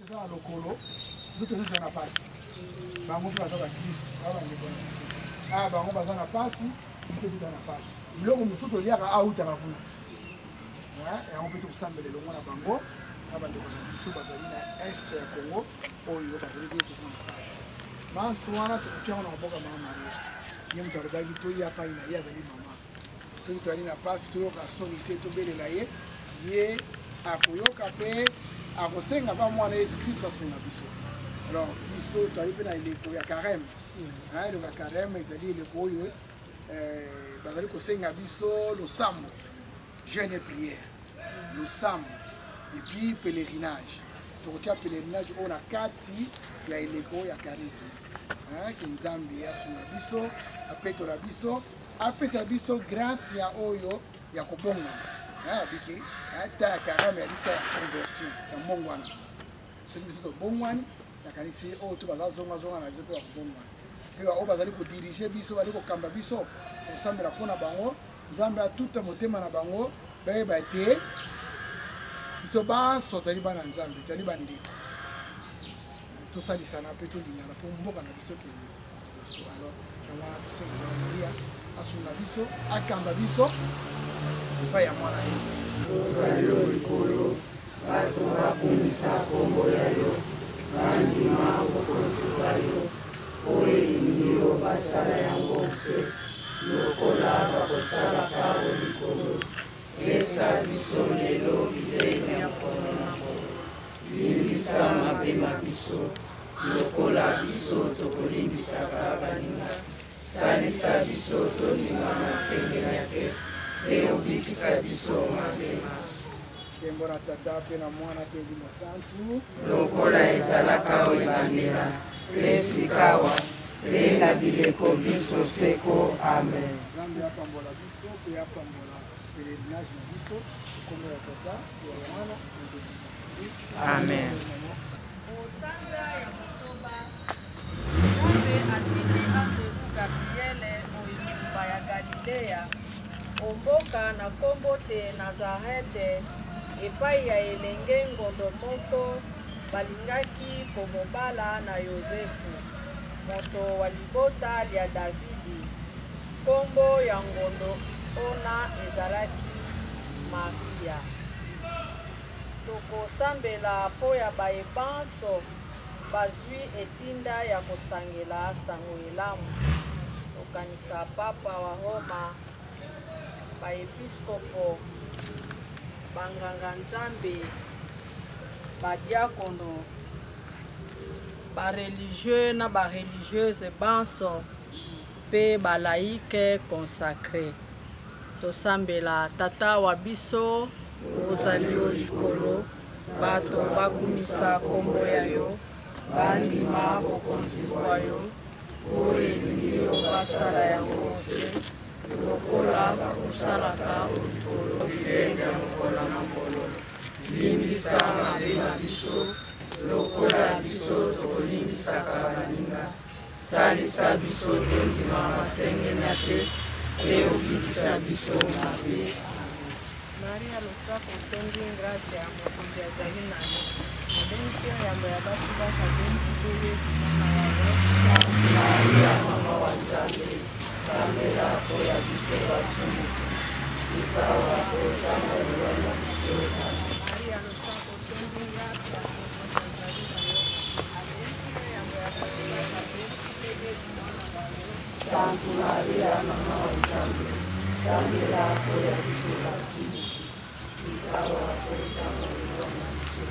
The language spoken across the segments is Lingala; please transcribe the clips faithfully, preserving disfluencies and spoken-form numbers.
c'est ça le colo. Nous tenons sur la passe. Bah on peut passer à Christ. Ah bah on est ah bah on passe à la passe. Il se dit dans la passe. Le on nous saute lié à out à la boule. Ouais et on peut tout sembler le long à bango. Ah bah on sous basali na est Congo. Oh il va passer tout pour la passe. Man soana tu on a boka mama Maria. Yem to ba gi to ya pa ina ya zali mama. C'est que tu as une passe tu as solité to bele la ye. Ye akoyoka pe akosenga ba mwana Yesu Kristo asuna biso. Alors biso to ali pe na ile ko ya carême. Ah le carême ezali ile ko yo euh bazali kosenga biso le sambo. Jeûne et prière. Le sambo et puis pèlerinage. To tia pèlerinage on a kati ya ile ko ya charisme. Hein que Nzambe asuna biso, apeto la biso, apesa biso grâce ya oyo ya kobonga. Ah, biki, ah, ta carême ya lita conversion, ya mongwana. Ce qui est bongwani, la kanisi o tu baza zonga zonga na biso pe bongwani. Pe o bazali ko diriger biso, bali ko kamba biso, osambela pona bango, Nzambe a tout motema na bango, ba ba te. Biso ba sotali bana Nzambe, tali bandi. To sali sana pe to lingana po mboka na biso ke. Alors, on va tout ça Maria asuna biso, akamba biso. Pa ya mwana Yesu Kristo Salio likolo bato bakumisa kombo yayo bandima bokonzi bayo oyelingiyo basala yango se lokola bakosala kawo likolo pesa biso lelo bilei ya mkono na mkono limbisa mapema biso lokola biso tokolimbisaka baninga salisa biso tondima masengeli yake Leo bikisa biso mabemas. Kembo na tata pe na mwana pe di mosantu. Lokola ezalaka oyebandela. Esikawa. Pe na bileko biso seko. Amen. Nzambe apambola biso pe apambola pèlerinage na biso. Kombo ya tata ya mwana pe di mosantu. Amen. Osanga ya motoba. Nzambe atindi anzeku Gabriele oyiba ya Galilea. Omboka na kombo te Nazarete epai ya elenge ngondo moko balingaki komobala na Yosefu moto wa libota lya Davidi kombo ya ngondo ona ezalaki Maria. Tokosambela po ya bayebanso bazwi etinda ya kosangela sango elamu. Tokanisa papa wa Roma baepiskopo banganga Nzambe badiakono bareligieux na bareligieuse banso pe balaike consacré. Tosambela tata wa biso ozali o likolo bato bakumisa kombo yayo bandima bokonzi bwayo oyelingiyo basala yango se lokola bakosalaka likolo bilei ya mokolo na mokolo limbisa mabe na biso lokola biso tokolimbisaka baninga salisa biso tondima masengenya te pe obikisa biso mabe. Maria losaka otondi grace ya mokonzi azali na yo abenki yambo ya basi bakabenki bebe na yango Maria mama wa Nzambe Samela koya biso basumi sikawa kotanga liwana biso Maria losaka otondi grace ya mokonzi azali na yo abenki yambo ya basi bakabenki bebe na yango Santa Maria mama wa Nzambe Samela koya biso basumi sikawa kotanga liwana biso.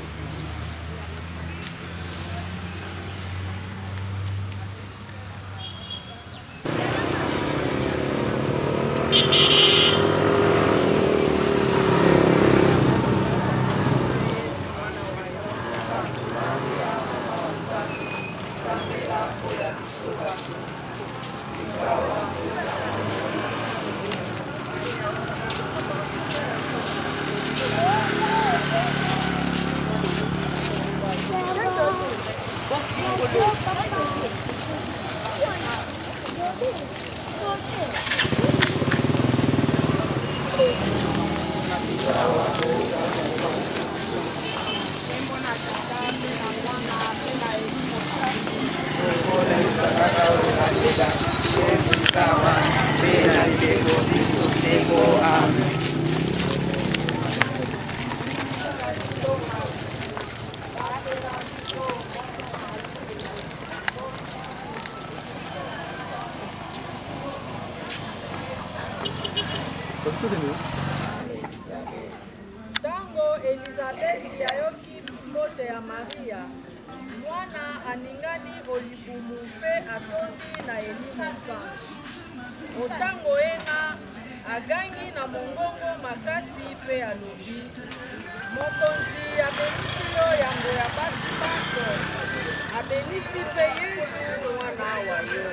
Tango Elizabeth yayoki mbote ya Maria, mwana aningani olibumu mpe atondi na elimu sange. Otango ena agangi na mongongo makasi mpe alobi, mokonzi abenisi yo yango ya basi banso, abenisi mpe Yesu mwana wa yo.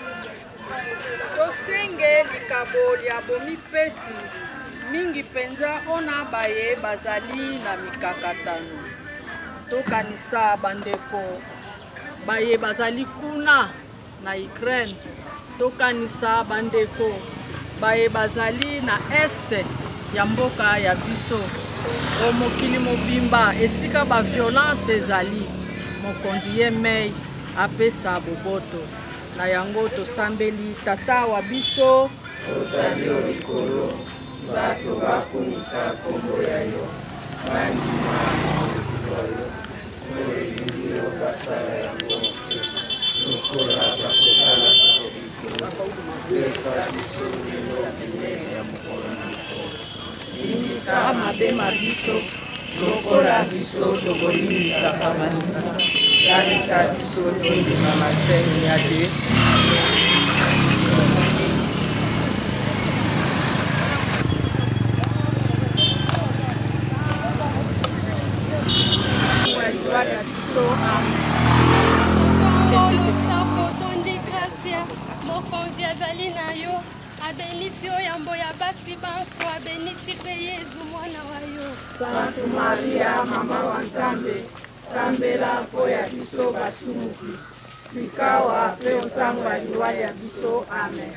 Tosenge likabo lya bomipesi mingi penza ona baye bazali na mikakatano. Tokanisa bandeko baye bazali kuna na Ukraine. Tokanisa bandeko baye bazali na este ya mboka ya biso. O mokili mobimba esika ba violence ezali. Mokonzi ye mei apesa boboto. Na yango tosambeli tata wa biso ozali likolo bato bakumisa kombo ya yo bandima oyo olingi yo basala yango nse lokola bakosala likolo pesa biso lelo bilenge ya mokolo na mokolo limbisa mabema biso lokola biso tokolimbisaka maninga lalisa biso tondima maseni ya te mokonzi azali na yo abenisi yo yambo ya basi banso abenisi mpe Yesu mwana wa yo. Sainte Maria mama wa Nzambe sambela mpo ya biso basumuki sikawa mpe otango ya liwa ya biso. Amen.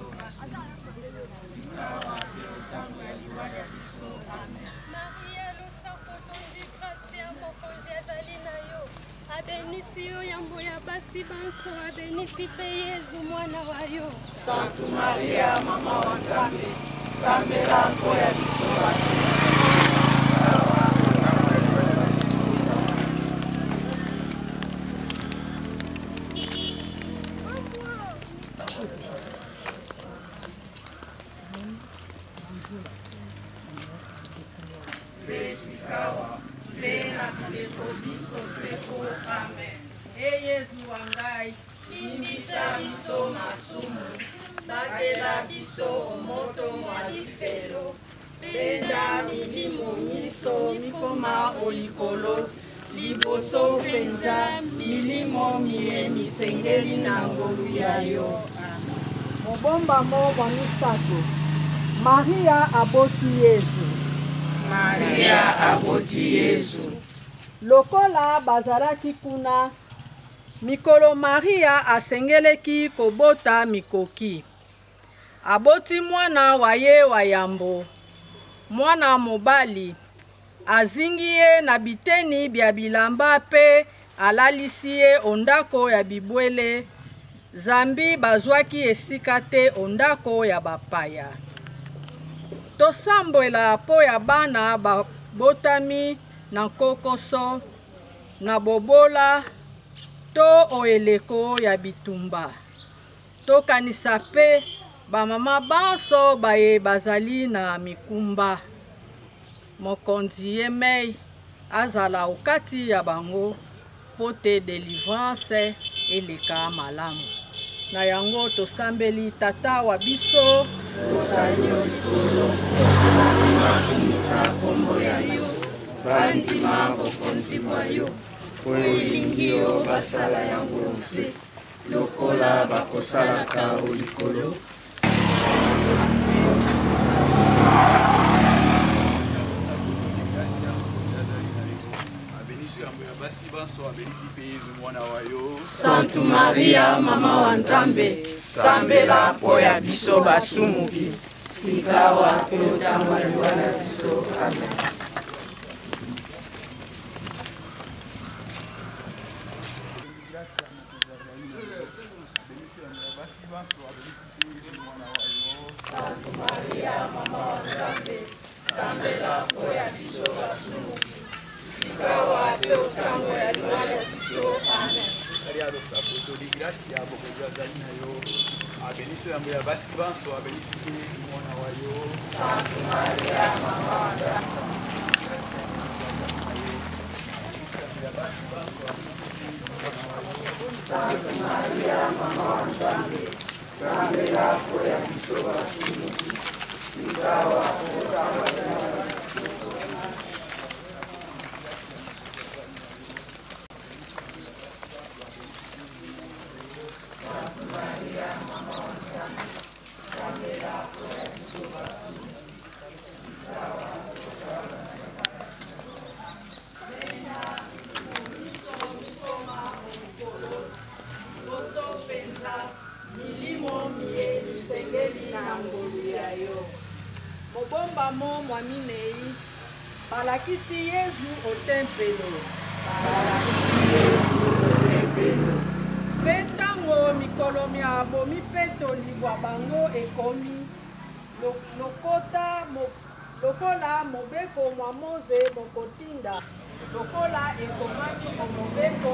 Abenisi yo yambo ya basi banso abenisi mpe Yesu mwana wa yo. Sainte Maria mama wa Nzambe sambela mpo ya biso E Yesu wangai, limbisa biso masumu, batela biso omoto mwa lifelo, benda milimo miso mikoma olikolo, liboso penza milimo mie misengeli na ngolu ya yo. mobomba mo wa misato, Maria aboti Yesu. Maria aboti Yesu. Lokola bazalaki kuna, mikolo Maria asengeleki kobota mikoki. Aboti mwana wa ye wa yambo, mwana mobali, azingi ye na biteni bya bilamba pe alalisi ye ondako ya bibwele, zambi bazwaki esika te ondako ya bapaya. Tosambwela po ya bana babotami na kokoso, na bobola, to oeleko ya bitumba. Tokanisa pe bamama banso baye bazali na mikumba. Mokonzi ye mei azala okati ya bango pote délivrance eleka malamu. Na yango tosambeli tata wa biso ozali likolo bakumisa kombo ya yo bandima bokonzi bwa yo olingi yo basala yango nse lokola bakosalaka olikolo. Sainte Maria mama wa Nzambe sambela mpo ya biso basumuki sikawa mpe otango ya liwa na biso. Amen. Sainte Maria mama wa Nzambe sambela mpo ya biso basumuki sikawa mpe otango ya liwa na biso. Amen. Aliado sapo to di gracia bokozo azali na yo Abeniso yambo ya basi banso abenisi mwana wayo. Sainte Maria mama wa Nzambe. Sainte Maria mama wa Nzambe. Sambela poya biso basumuki. Sikawa kotanga. Mobomba mo mwaminei balakisi Yezu o tempelo. Balakisi Yezu o tempelo. Mpe ntango mikolo mia bomi mpe tolibwa bango ekomi lokota lokola mobeko mwa Moze mokotinda lokola ekomaki o mobeko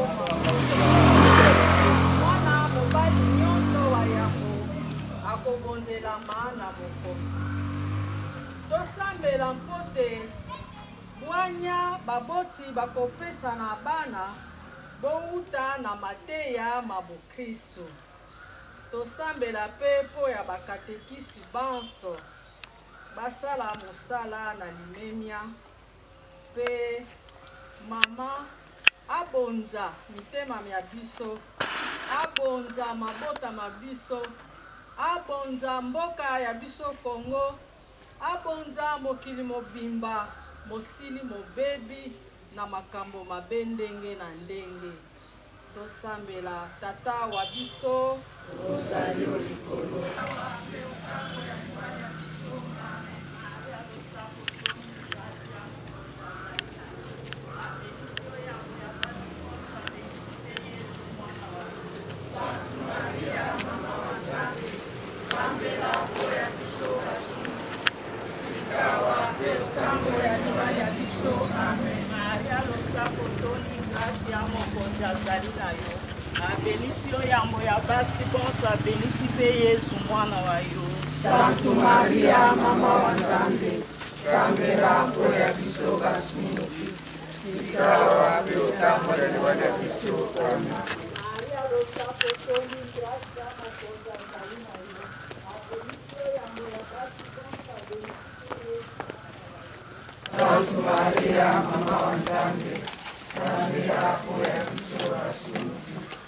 mwana mobali nyonso wa yango akobonzelama na bokonzi. Tosambela mpote bwanya baboti bakopesa na bana bouta na mateya mabu Kristo. Tosambela pe po ya bakatekisi banso basala mosala na limemia pe mama abonza mitema mia biso, abonza mabota mabiso, abonza mboka ya biso Kongo, abonza mokili mobimba mosili mobebi na makambo mabe ndenge na ndenge. Tosambela tata wa biso ozali likolo. Abenisio yambo ya basi bonso abenisi pe Yezu mwana wa yo. Sainte Maria mama wa Nzambe, sambela po ya biso basumuki, sikawa pe otambo ya liwa ya biso. Amen. Maria losa potoni gracia mokonza nzali na yo. Abenisio yambo ya basi bonso abenisi. Sainte Maria mama wa Nzambe, sambela po ya biso basumuki.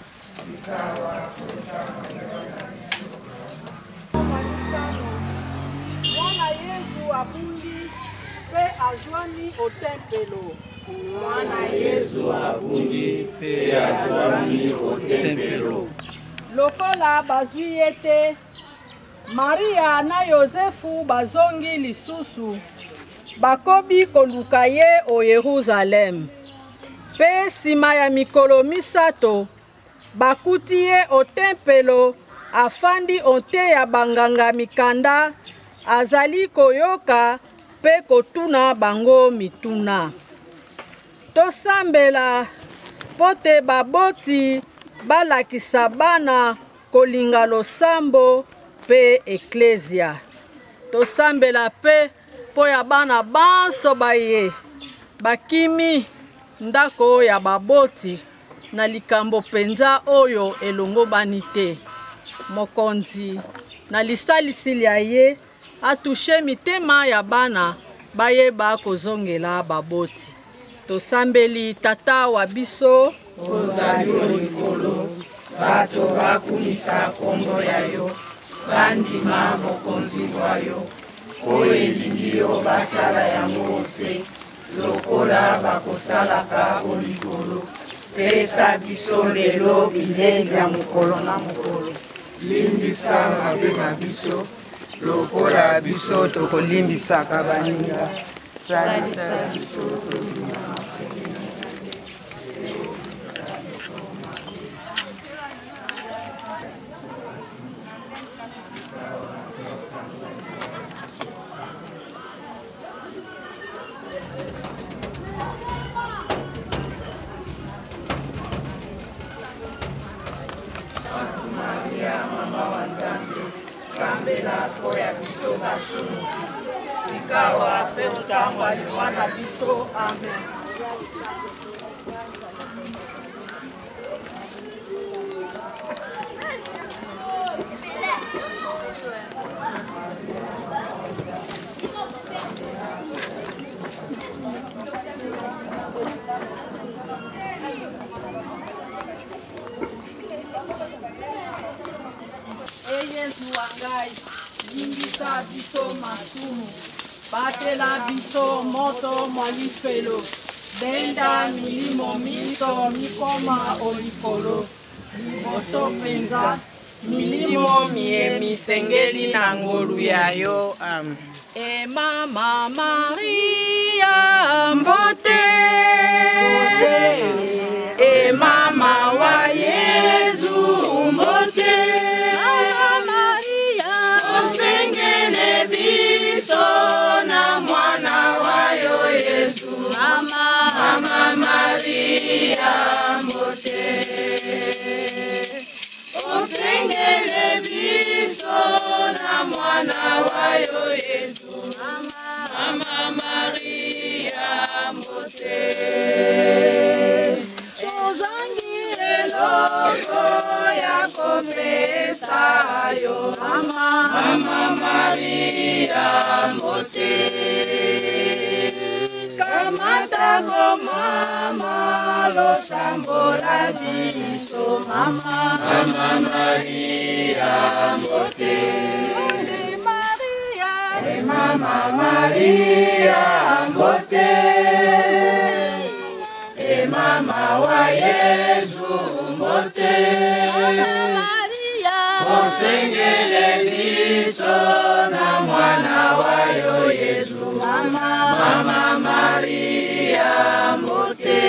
Mwana Yezu abungi pe azwani o tempelo. Mwana Yezu abungi pe azwani o tempelo. Lokola bazwi ye te, Maria na Yosefu bazongi lisusu bakobi koluka ye o Yerusalem. Pe nsima ya mikolo misato bakuti ye o tempelo afandi onte ya banganga mikanda azali koyoka pe kotuna bango mituna. Tosambela pote baboti balakisa bana kolinga losambo pe eklesia. Tosambela pe po ya bana banso baye bakimi ndako ya baboti na likambo penza oyo elongo bani te. Mokonzi na lisalisi lia ye atushe mitema ya bana bayeba kozongela baboti. Tosambeli tata wa biso ozali likolo, bato bakumisa kombo ya yo, bandima mokonzi wayo, oyo elingi yo basala yango se, lokola bakosalaka o likolo. Pesa biso lelo bilei ya mokolo na mokolo. Limbisa mabe na biso, lokola biso tokolimbisaka baninga. Salisa biso tolima. Sainte Maria mama wa Nzambe, basumu sikawa pe ntango aliwa na biso. Amen. Yesu wangai, limbisa biso masumu, batela biso moto mwalifelo, benda milimo miso mikoma olikolo, liboso penza, milimo mie misengeli na ngolu yayo. Amen. E mama Maria mbote, e mama wa Yesu mbote, na mwana wayo Yesu. Mama, Mama Maria mbote, osengele biso na mwana wayo Yesu. Mama, Mama Maria mbote, ozangi eloko ya kopesa yo. Mama, Mama Maria mbote, kamata go mama lo sambola biso. Mama, Mama Maria mbote, Maria, e Mama Maria mbote, e Mama wa Yesu mbote, osengele biso na mwana wayo Yesu. Mama, Mama Maria mbote.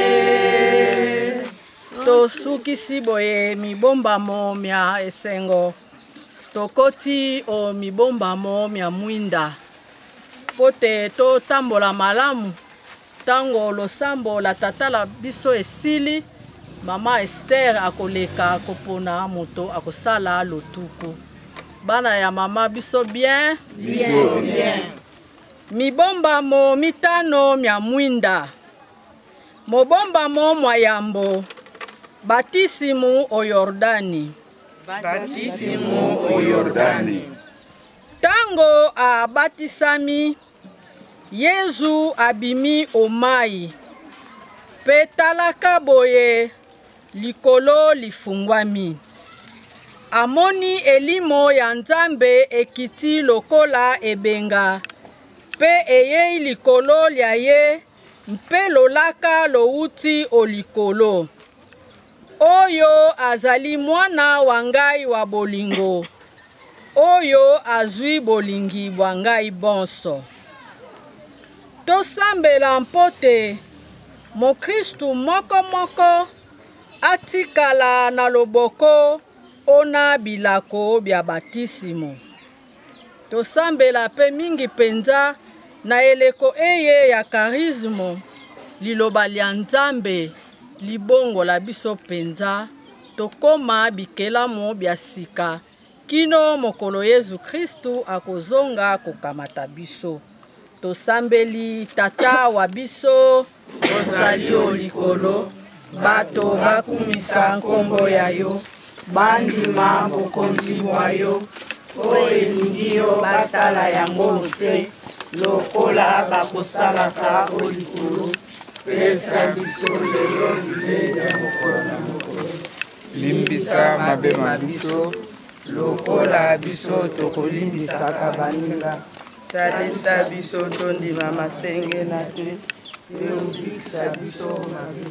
Tosukisi boye mibombamo mia esengo, tokoti o mibombamo mia mwinda, pote to tambola malamu tango losambo la tata la biso esili. Mama Esther akoleka kopona moto akosala lotuku. Bana ya mama biso bien? Bien, bien. Mibomba mo mitano mia mwinda. Mobomba mo mwayambo. Batisimu o Yordani. Batisimu o Yordani. Tango a batisami, Yezu abimi o mai. Petalaka boye, likolo lifungwami. Amoni elimo ya Nzambe ekiti lokola ebenga. Pe eye likolo lya ye, mpe lolaka louti o likolo. Oyo azali mwana wangai wa bolingo. Oyo azwi bolingi wangai bonso. Tosambela mpote, mo Kristu moko moko atikala na loboko ona bilako bya batisimo. Tosambela pe mingi penza na eleko eye ya karismo liloba lya Nzambe libongo la biso penza tokoma bikelamo bya sika kino mokolo Yesu Kristu akozonga kokamata biso. Tosambeli tata wa biso ozali o likolo, bato bakumisa nkombo yayo, bandima bokonzi bwayo, o elingi yo basala yango mose, lokola bakosalaka o likolo, pesa biso lelo lilenga mokolo na mokolo. Limbisa mabema biso, lokola biso tokolimbisaka baninga. salisa biso tondima masenge na te, pe obikisa biso mabe.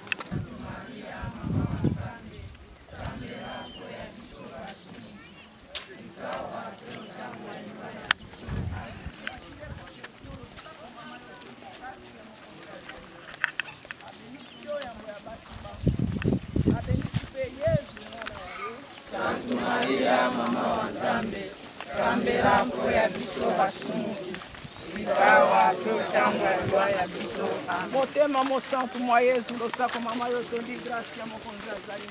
Santa Maria, mama wa Nzambe, sambela mpo ya biso basumuki, sikawa pe ntango ya liwa ya biso. Motema mosantu mwa Yesu losako mama yo tondi grâce ya mokonzi azali.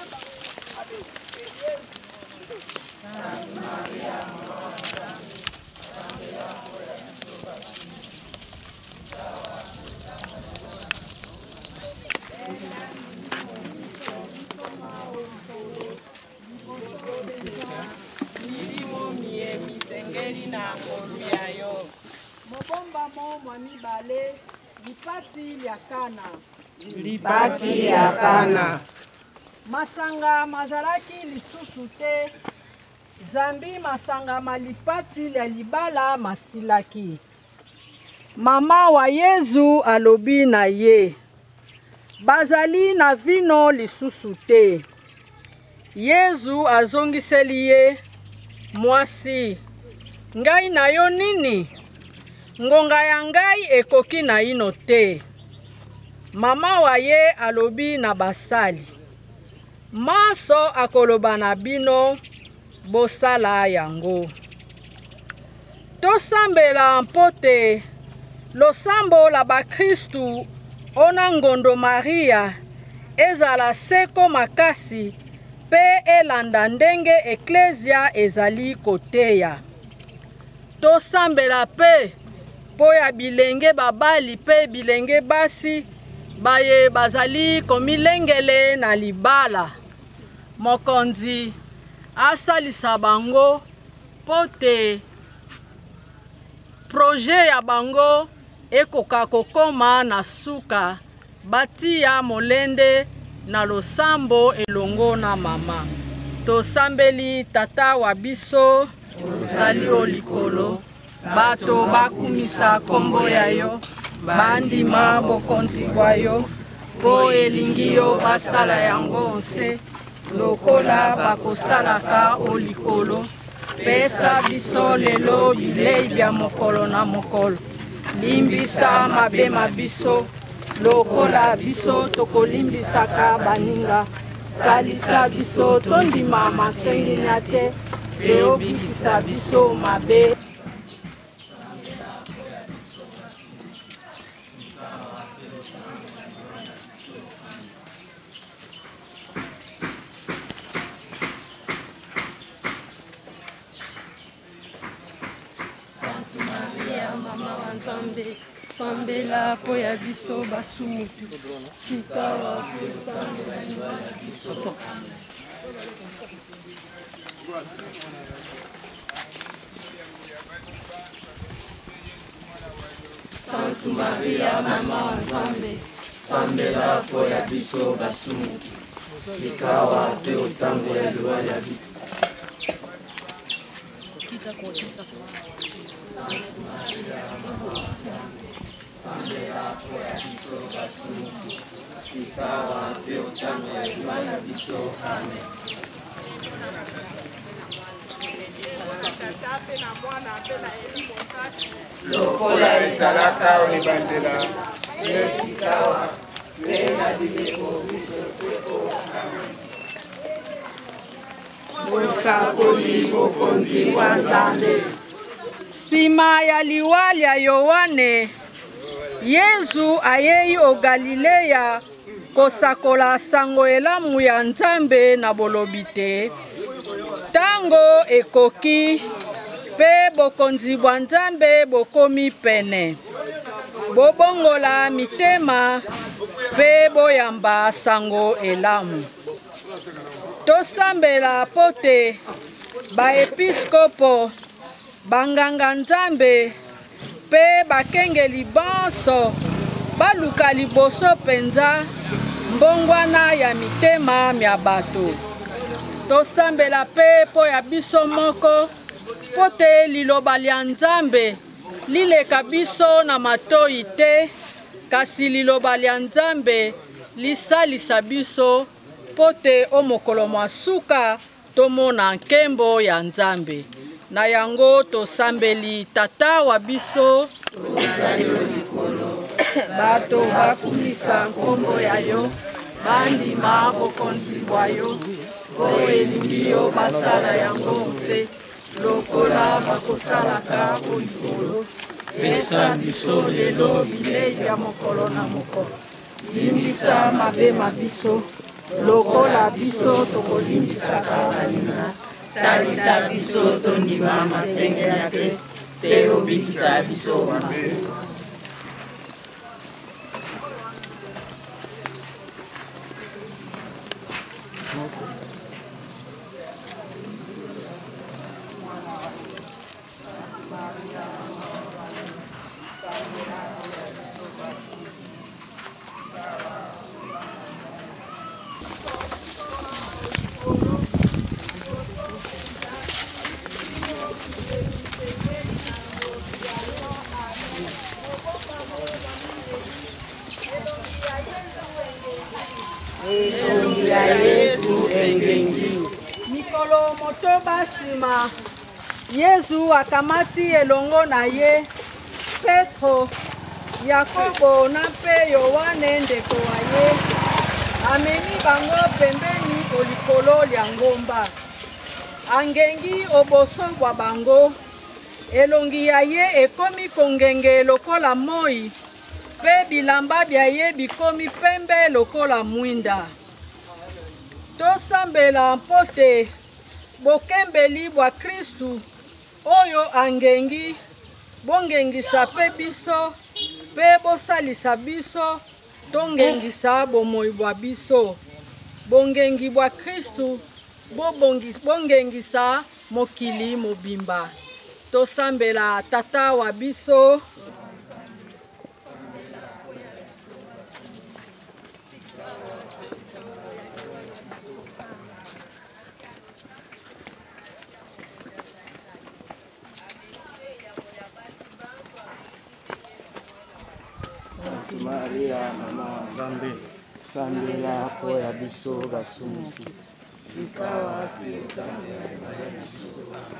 Santa Maria, mama wa Nzambe, milimo mie misengeli na ngolu yayo mobombamo mwa mibale lipati lya kana lipati lya kana masanga mazalaki lisusu te zambi masanga malipati lya libala masilaki mama wa Yezu alobi na ye bazali na vino lisusu te Yezu azongiseli ye mwasi ngai na yo nini ngonga ya ngai ekoki na ino te mama wa ye alobi na basali maso akoloba na bino bosala yango tosambela mpote losambo la bakristu ona ngondo Maria ezala seko makasi pe elanda ndenge eklesia ezali koteya tosambela pe po ya bilenge babali pe bilenge basi baye bazali komilengele na libala mokonzi asalisa bango pote projet ya bango ekoka kokoma na suka batia molende na losambo elongo na mama tosambeli tata wa biso ozali o likolo bato bakumisa kombo ya yo bandima bokonzi bwa yo po elingi yo basala yango nse lokola bakosalaka o likolo pesa biso lelo bilei bya mokolo na mokolo limbisa mabema biso lokola biso tokolimbisaka baninga salisa biso tondima masengenya te pe obikisa biso mabe Sainte Maria, mama wa Nzambe, sambela po ya biso basumutu sikawa biso. Sainte Maria, mama wa Nzambe, sambela po ya biso basumutu sikawa pe otango ya liwa ya biso. lokola ezalaka olebandela esikawa pe na bileko biso seko bosakoli bokonzi wa Nzambe. nsima ya liwa lya Yohane Yezu ayei o Galileya kosakola sango elamu ya Nzambe na bolobi te tango ekoki pe bokonzi bwa Nzambe bokomi pene bobongola mitema pe boyamba sango elamu tosambela pote baepiskopo banganga Nzambe pe bakengeli banso baluka liboso penza mbongwana ya mitema mya bato tosambela pe po ya biso moko pote liloba lya Nzambe lileka biso na matoi te kasi liloba lya Nzambe lisalisa biso pote o mokolo mwa suka tomona nkembo ya Nzambe na yango tosambeli tata wa biso ozali likolo bato bakumisa nkombo ya yo bandima bokonzi bwa yo po elingi yo basala yango nse lokola bakosalaka o likolo pesa biso lelo bilei bya mokolo na mokolo limbisa mabema biso lokola biso tokolimbisaka baninga salisa biso tondima masengenya te te obikisa biso mabe. Mikolo motoba nsima Yesu akamati elongo na ye Petro, Yakobo na mpe Yohane ndeko wa ye amemi bango pembeni olikolo lya ngomba angengi oboso bwa bango elongi ya ye ekomi kongenge lokola moi mpe bilamba bya ye bikomi pembe lokola mwinda. Tosambela mpo te bokembeli bwa Kristu oyo angengi bongengisa mpe biso mpe bosalisa biso tongengisa bomoi bwa biso. Bongengi bwa Kristu bongengisa mokili mobimba. Tosambela tata wa biso. Sainte Maria, Mama Nzambe, sambela po ya biso basumuki. Sika wapi otango ya biso.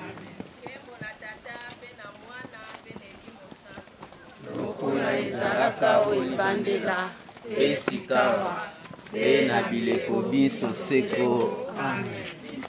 Lokola ezalaka olibandela esikawa pe na bileko biso seko. Amen.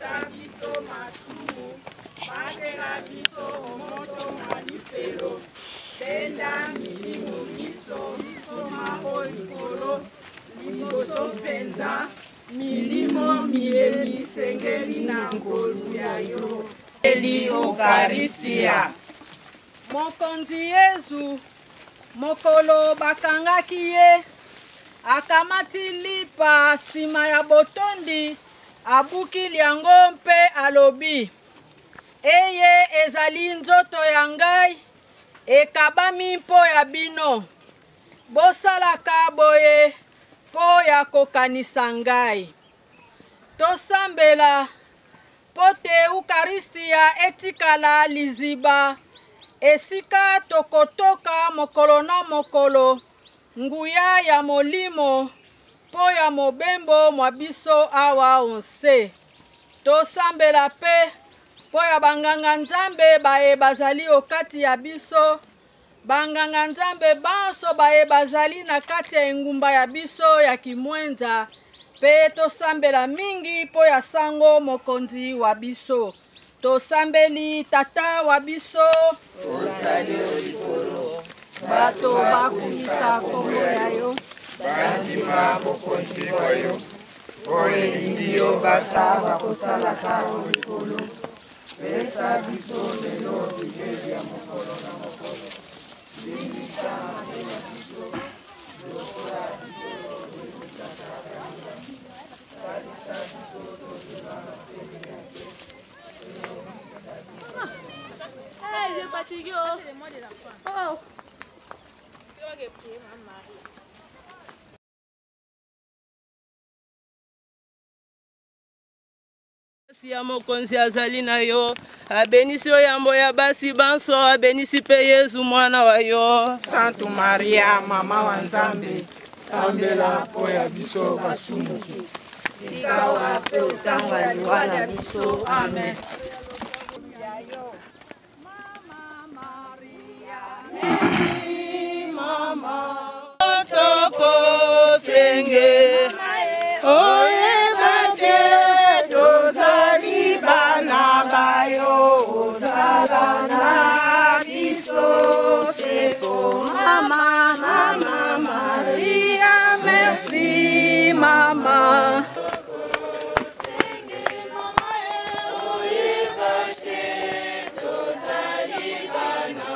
Tenda milimo miso misoma olikolo liboso mpenza milimo miemi sengeli na ngolu ya yo. Eli Eucharistia. Mokonzi Yesu mokolo bakangaki ye akamati lipa nsima ya botondi abuki liango mpe alobi eye ezali nzoto ya ngai ekabami mpo ya bino bosalaka boye mpo ya kokanisa ngai. Tosambela mpo te Eucharistia etikala liziba esika tokotoka mokolo na mokolo nguya ya molimo mpo ya mobembo mwa biso awa onse. Tosambela pe mpo ya banganga nzambe baye bazali okati ya biso banganga nzambe banso baye bazali na kati ya engumba ya biso ya kimwenza pe tosambela mingi mpo ya sango mokonzi wa biso. Tosambeli tata wa biso ozali olikolo bato bakumisa kombo ya yo bandima bokonzi bwa yo oyo elingi yo basala kosalaka olikolo pesa biso lelo bilei ya mokolo na mokolo limbisa mabe ya biso lokola biso tozosaka salisa biso tozela maseli ya te. Hey, je fatigué. Oh. C'est moi qui ai prié, maman. Ya mokonzi azali na yo abenisi oyambo ya basi banso abenisi pe Yesu mwana wa yo. Sainte Maria mama wa Nzambe Sambela po ya biso basumuki. Sika wapi otango ya liwa na biso. Amen. Otoko senge oye bate tozali bana bayo ozala na biso seko mama mama Maria merci mama. Oye bate tozali bana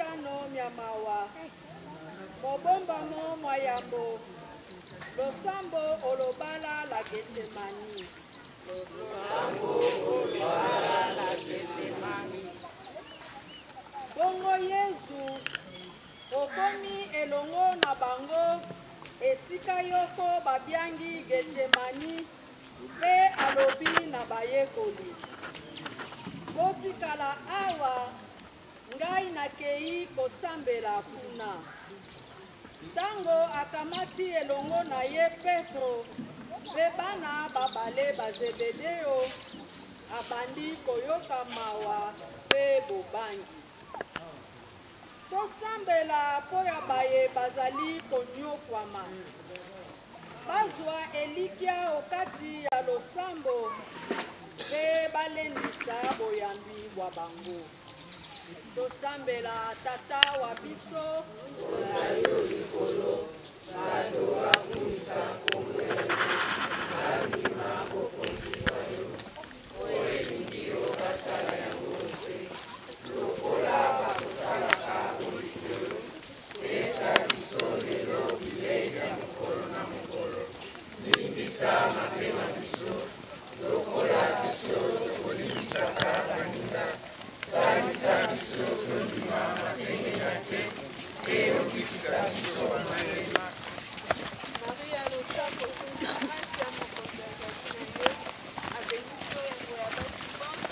mokano mya mawa mobombamo mwa yambo losambo olobala la Getsemani losambo olobala la Getsemani bongo Yesu okomi elongo na bango esika yoko babyangi Getsemani mpe alobi na bayekoli botikala awa ngai nakei kosambela kuna ntango akamati elongo na ye Petro mpe bana babale bazebedeo abandi koyoka mawa mpe bobangi tosambela mpo ya baye bazali konyokwama bazwa elikya okati ya losambo mpe balendisa boyambi bwa bango tosambela tata wa biso ozali likolo bato bakumisa kombo bandima bokonzi yo oyo elingi basala yango se lokola bakosalaka bolikolo pesa biso lelo bilei ya mokolo na mokolo limbisa mapema biso lokola biso tokolimbisaka baninga salisa biso tondima masengenya te mpe okitisa biso mayema Maria losako grâce ya mokonzi azali na yo abengiso yango ya basi bonso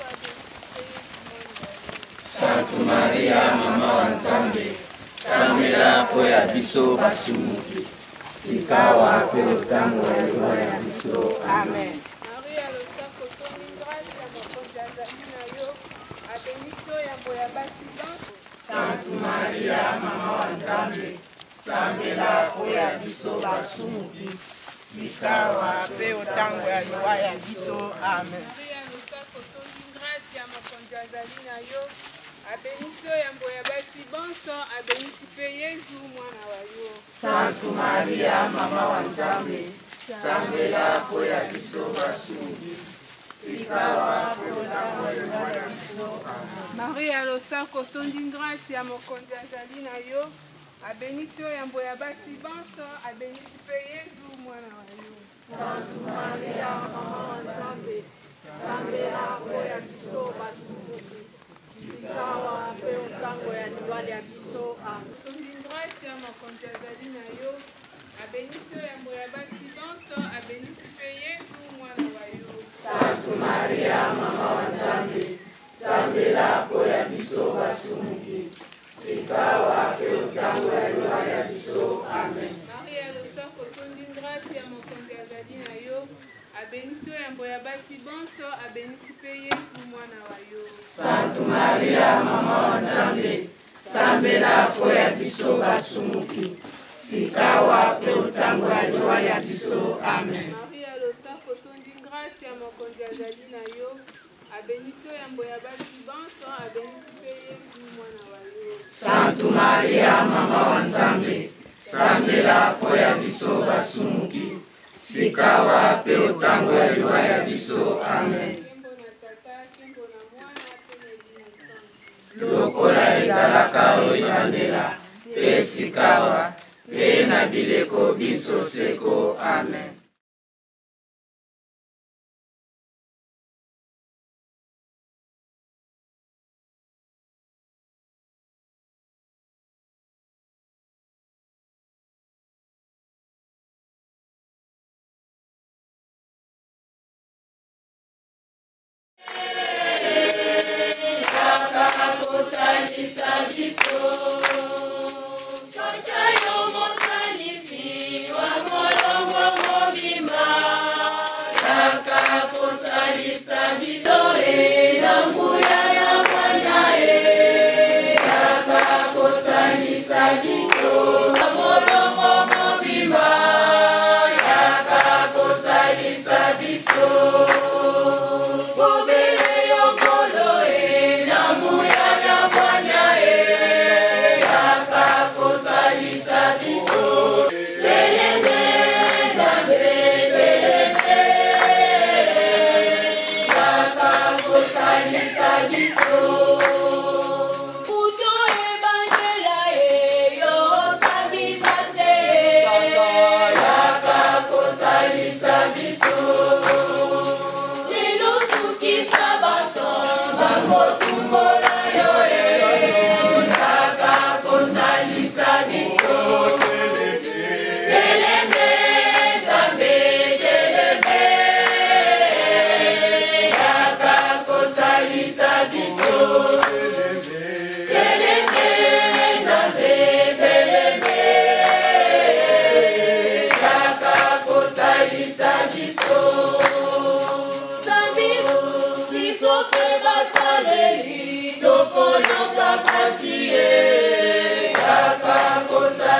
abengiso Sainte Maria mama wa Nzambe sambela mpo ya biso basumuki sikawa mpe otango ya liwa ya biso amen Maria losako grâce ya mokonzi azali na yo abengiso yango ya basi bonso Sainte Maria mama wa Nzambe sambela mpo ya biso basumuki sikawa mpe otango ya liwa ya biso amen Maria losako grâce ya mokonzi azali na yo abengiso yango ya basi bonso abenisi mpe Yesu mwana wa yo Sainte Maria mama wa Nzambe sambela mpo ya biso basumuki sikawa mpe otango ya liwa ya biso amen Maria losako tondi grâce ya mokonzi azali na yo abenisi yango ya basi bonso abenisi mpe Yesu mwana wa yo Sainte Maria mama wa Nzambe sambela mpo ya biso basumuki sikawa mpe otango ya liwa ya biso amen tondi grâce ya mokonzi azali na yo abenisi yango ya basi bonso abenisi mpe Yesu mwana wa yo Sainte Maria mama wa Nzambe sambela mpo ya biso basumuki sikawa mpe otango ya liwa ya biso amen Maria losako tondi grâce ya mokonzi azali na yo abenisi yango ya basi bonso abenisi mpe Yesu mwana wa yo Sainte Maria mama wa Nzambe sambela mpo ya biso basumuki sikawa mpe otango ya liwa ya biso amen Maria losako tondi grâce ya mokonzi azali na yo abenisi yango ya basi bonso abenisi mpe Yesu mwana wa yo Sainte Maria mama wa Nzambe sambela mpo ya biso basumuki sikawa mpe otango ya liwa ya biso amen lokola ezalaka oyandela mpe sikawa mpe na bileko biso seko amen Tocha yo motanifi wa molongo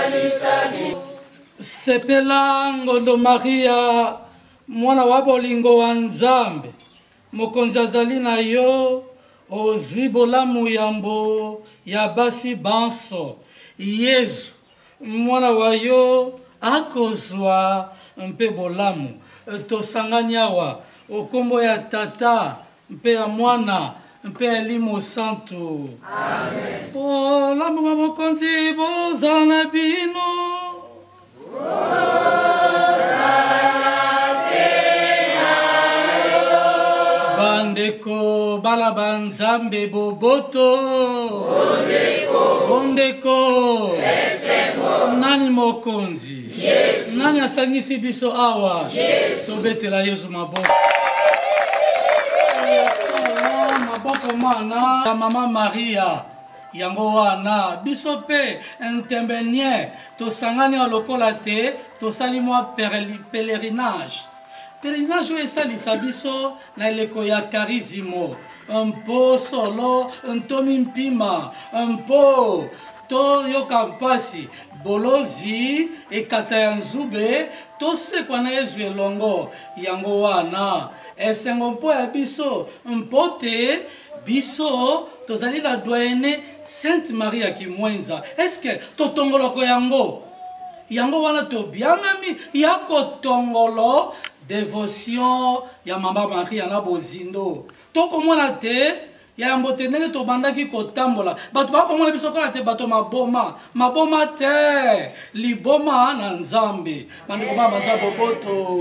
Sepela ngondo Maria mwana wa bolingo wa Nzambe mokonzi azali na yo ozwi bolamu yambo ya basi banso Yesu mwana wa yo akozwa mpe bolamu tosangani awa okombo ya tata mpe ya mwana mpe ya limo santo. Amen. Bolamu wa mokonzi boza na bino Bandeko bala banzambe boboto Bondeko Nani mokonzi yes. Nani asangisi biso awa yes. Tobetela Yesu maboko Maboko mana ya mama Maria yango wana biso pe intervenir tosangani alokola te tosali mwa pèlerinage pèlerinage oyo esalisa biso na eleko ya karizimo mpo solo ntomi mpima mpo toyoka mpasi bolozi ekata ya nzube tosekwa na Yesu elongo yango wana esengo mpo ya biso mpo te biso tozali la doyenne Sainte Maria Kimwenza. Est-ce que totongolo ko yango yango wana to biangami ya kotongolo dévotion ya mama Maria na bozindo to komona te ya mbote ndenge to bandaki kotambola bato bakomona biso kala te bato maboma maboma te liboma na Nzambe bandeko baba za boboto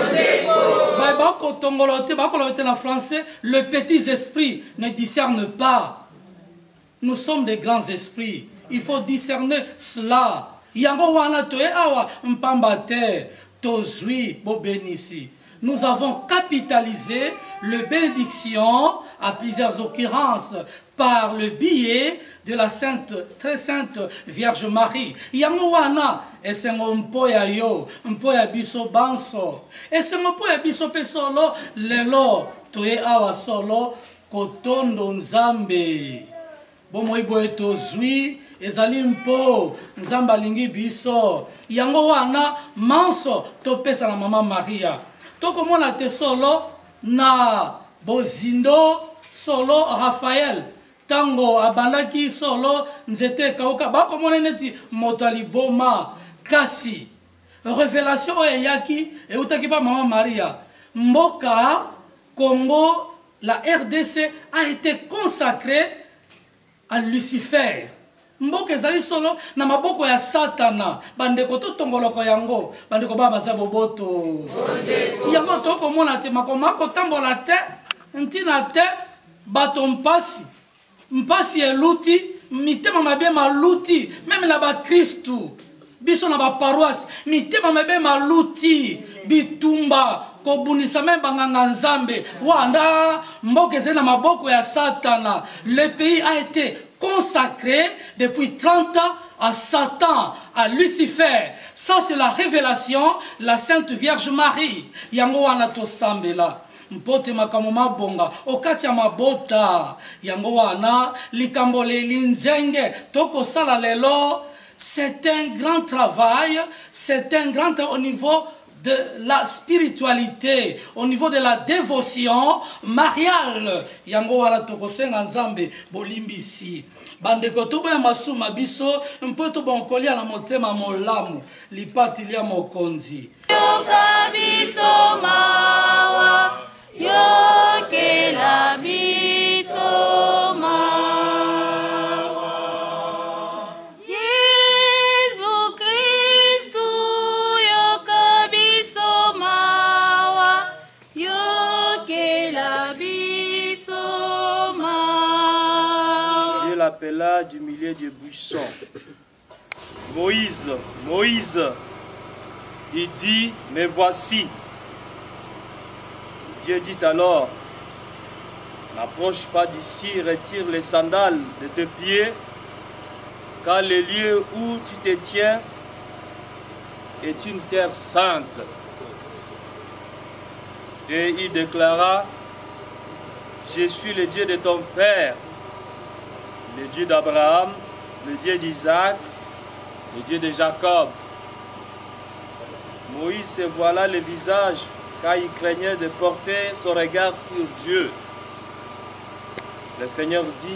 ba ba kotongolo te ba koloba te na français le petits esprits ne discernent pas. Nous sommes des grands esprits. Il faut discerner cela. Yango wana to e awa mpamba te tozui bo bénissi. Nous avons capitalisé le bénédiction à plusieurs occurrences par le biais de la sainte, très sainte Vierge Marie. Yango wana esengo mpo ya yo, mpo ya biso banso. Esengo mpo ya biso pe solo lelo to e awa solo kotondo Nzambe. Bomo iboye tozwi ezali mpo Nzambe alingi biso yango wana manso topesa na mama Maria tokomona te solo na bozindo solo Raphaël tango abandaki solo nzete kauka bakomona neti moto aliboma kasi révélation eyaki eutaki pa mama Maria mboka Congo la R D C a été consacrée à Lucifer. Mboke ezali solo na maboko ya Satana. Bandeko to tongoloko yango. Bandeko baba za boboto. Yango to komona te makoma ko tambola te. Ntina te bato mpasi. Mpasi eluti, mitema mabe maluti, même la ba Kristu. Biso na ba paroisse, mitema mabe maluti, bitumba kobunisa même banganga Nzambe wanda mboke zena maboko ya Satana. Le pays a été consacré depuis trente ans à Satan, à Lucifer. Ça c'est la révélation, la Sainte Vierge Marie. Yango wana to sambela mpote makambo mabonga okati ya mabota yango wana likambo linzenge toko sala lelo. C'est un grand travail, c'est un grand au niveau de la spiritualité, au niveau de la dévotion mariale. Yango wala tokosenga Nzambe bolimbisi. Bandeko tobo ya masuma biso mpoto bonkolia na motema molamu lipati lia mokonzi. Yoka biso mawa yokela biso mawa. L'appela du milieu des buissons. Moïse, Moïse, il dit, mais voici. Dieu dit alors, n'approche pas d'ici, retire les sandales de tes pieds, car le lieu où tu te tiens est une terre sainte. Et il déclara, je suis le Dieu de ton père, le Dieu d'Abraham, le Dieu d'Isaac le Dieu de Jacob. Moïse se voilà le visage car il craignait de porter son regard sur Dieu. Le Seigneur dit,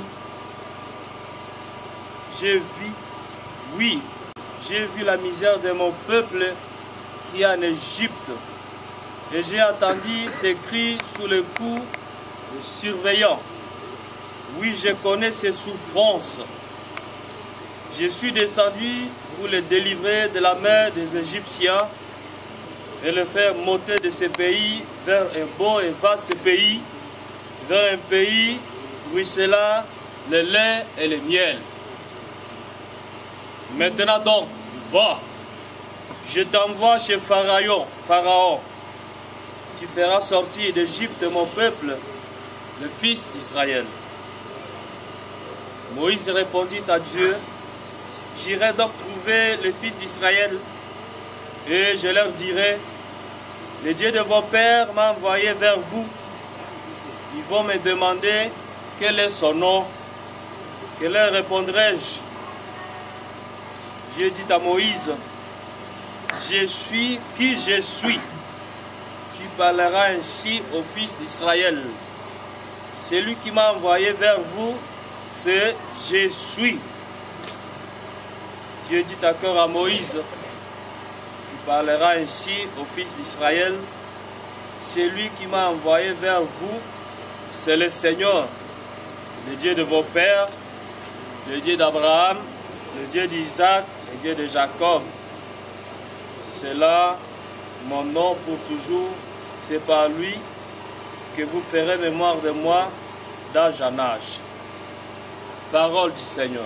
j'ai vu, oui, j'ai vu la misère de mon peuple qui est en Égypte. Et j'ai entendu ses cris sous le coup de surveillants. Oui, je connais ses souffrances. Je suis descendu pour le délivrer de la main des Égyptiens et le faire monter de ce pays vers un beau et vaste pays, vers un pays où c'est là le lait et le miel. Maintenant donc, va, je t'envoie chez Pharaon, Pharaon. Tu feras sortir d'Égypte mon peuple, le fils d'Israël. Moïse répondit à Dieu, j'irai donc trouver le fils d'Israël et je leur dirai, le Dieu de vos pères m'a envoyé vers vous. Ils vont me demander quel est son nom. Que leur répondrai-je? Dieu dit à Moïse, je suis qui je suis. Tu parleras ainsi au fils d'Israël. Celui qui m'a envoyé vers vous, c'est je suis. Dieu dit encore à Moïse, tu parleras ainsi au fils d'Israël. Celui qui m'a envoyé vers vous, c'est le Seigneur, le Dieu de vos pères, le Dieu d'Abraham, le Dieu d'Isaac, le Dieu de Jacob. C'est là mon nom pour toujours. C'est par lui que vous ferez mémoire de moi d'âge en âge. Parole du Seigneur.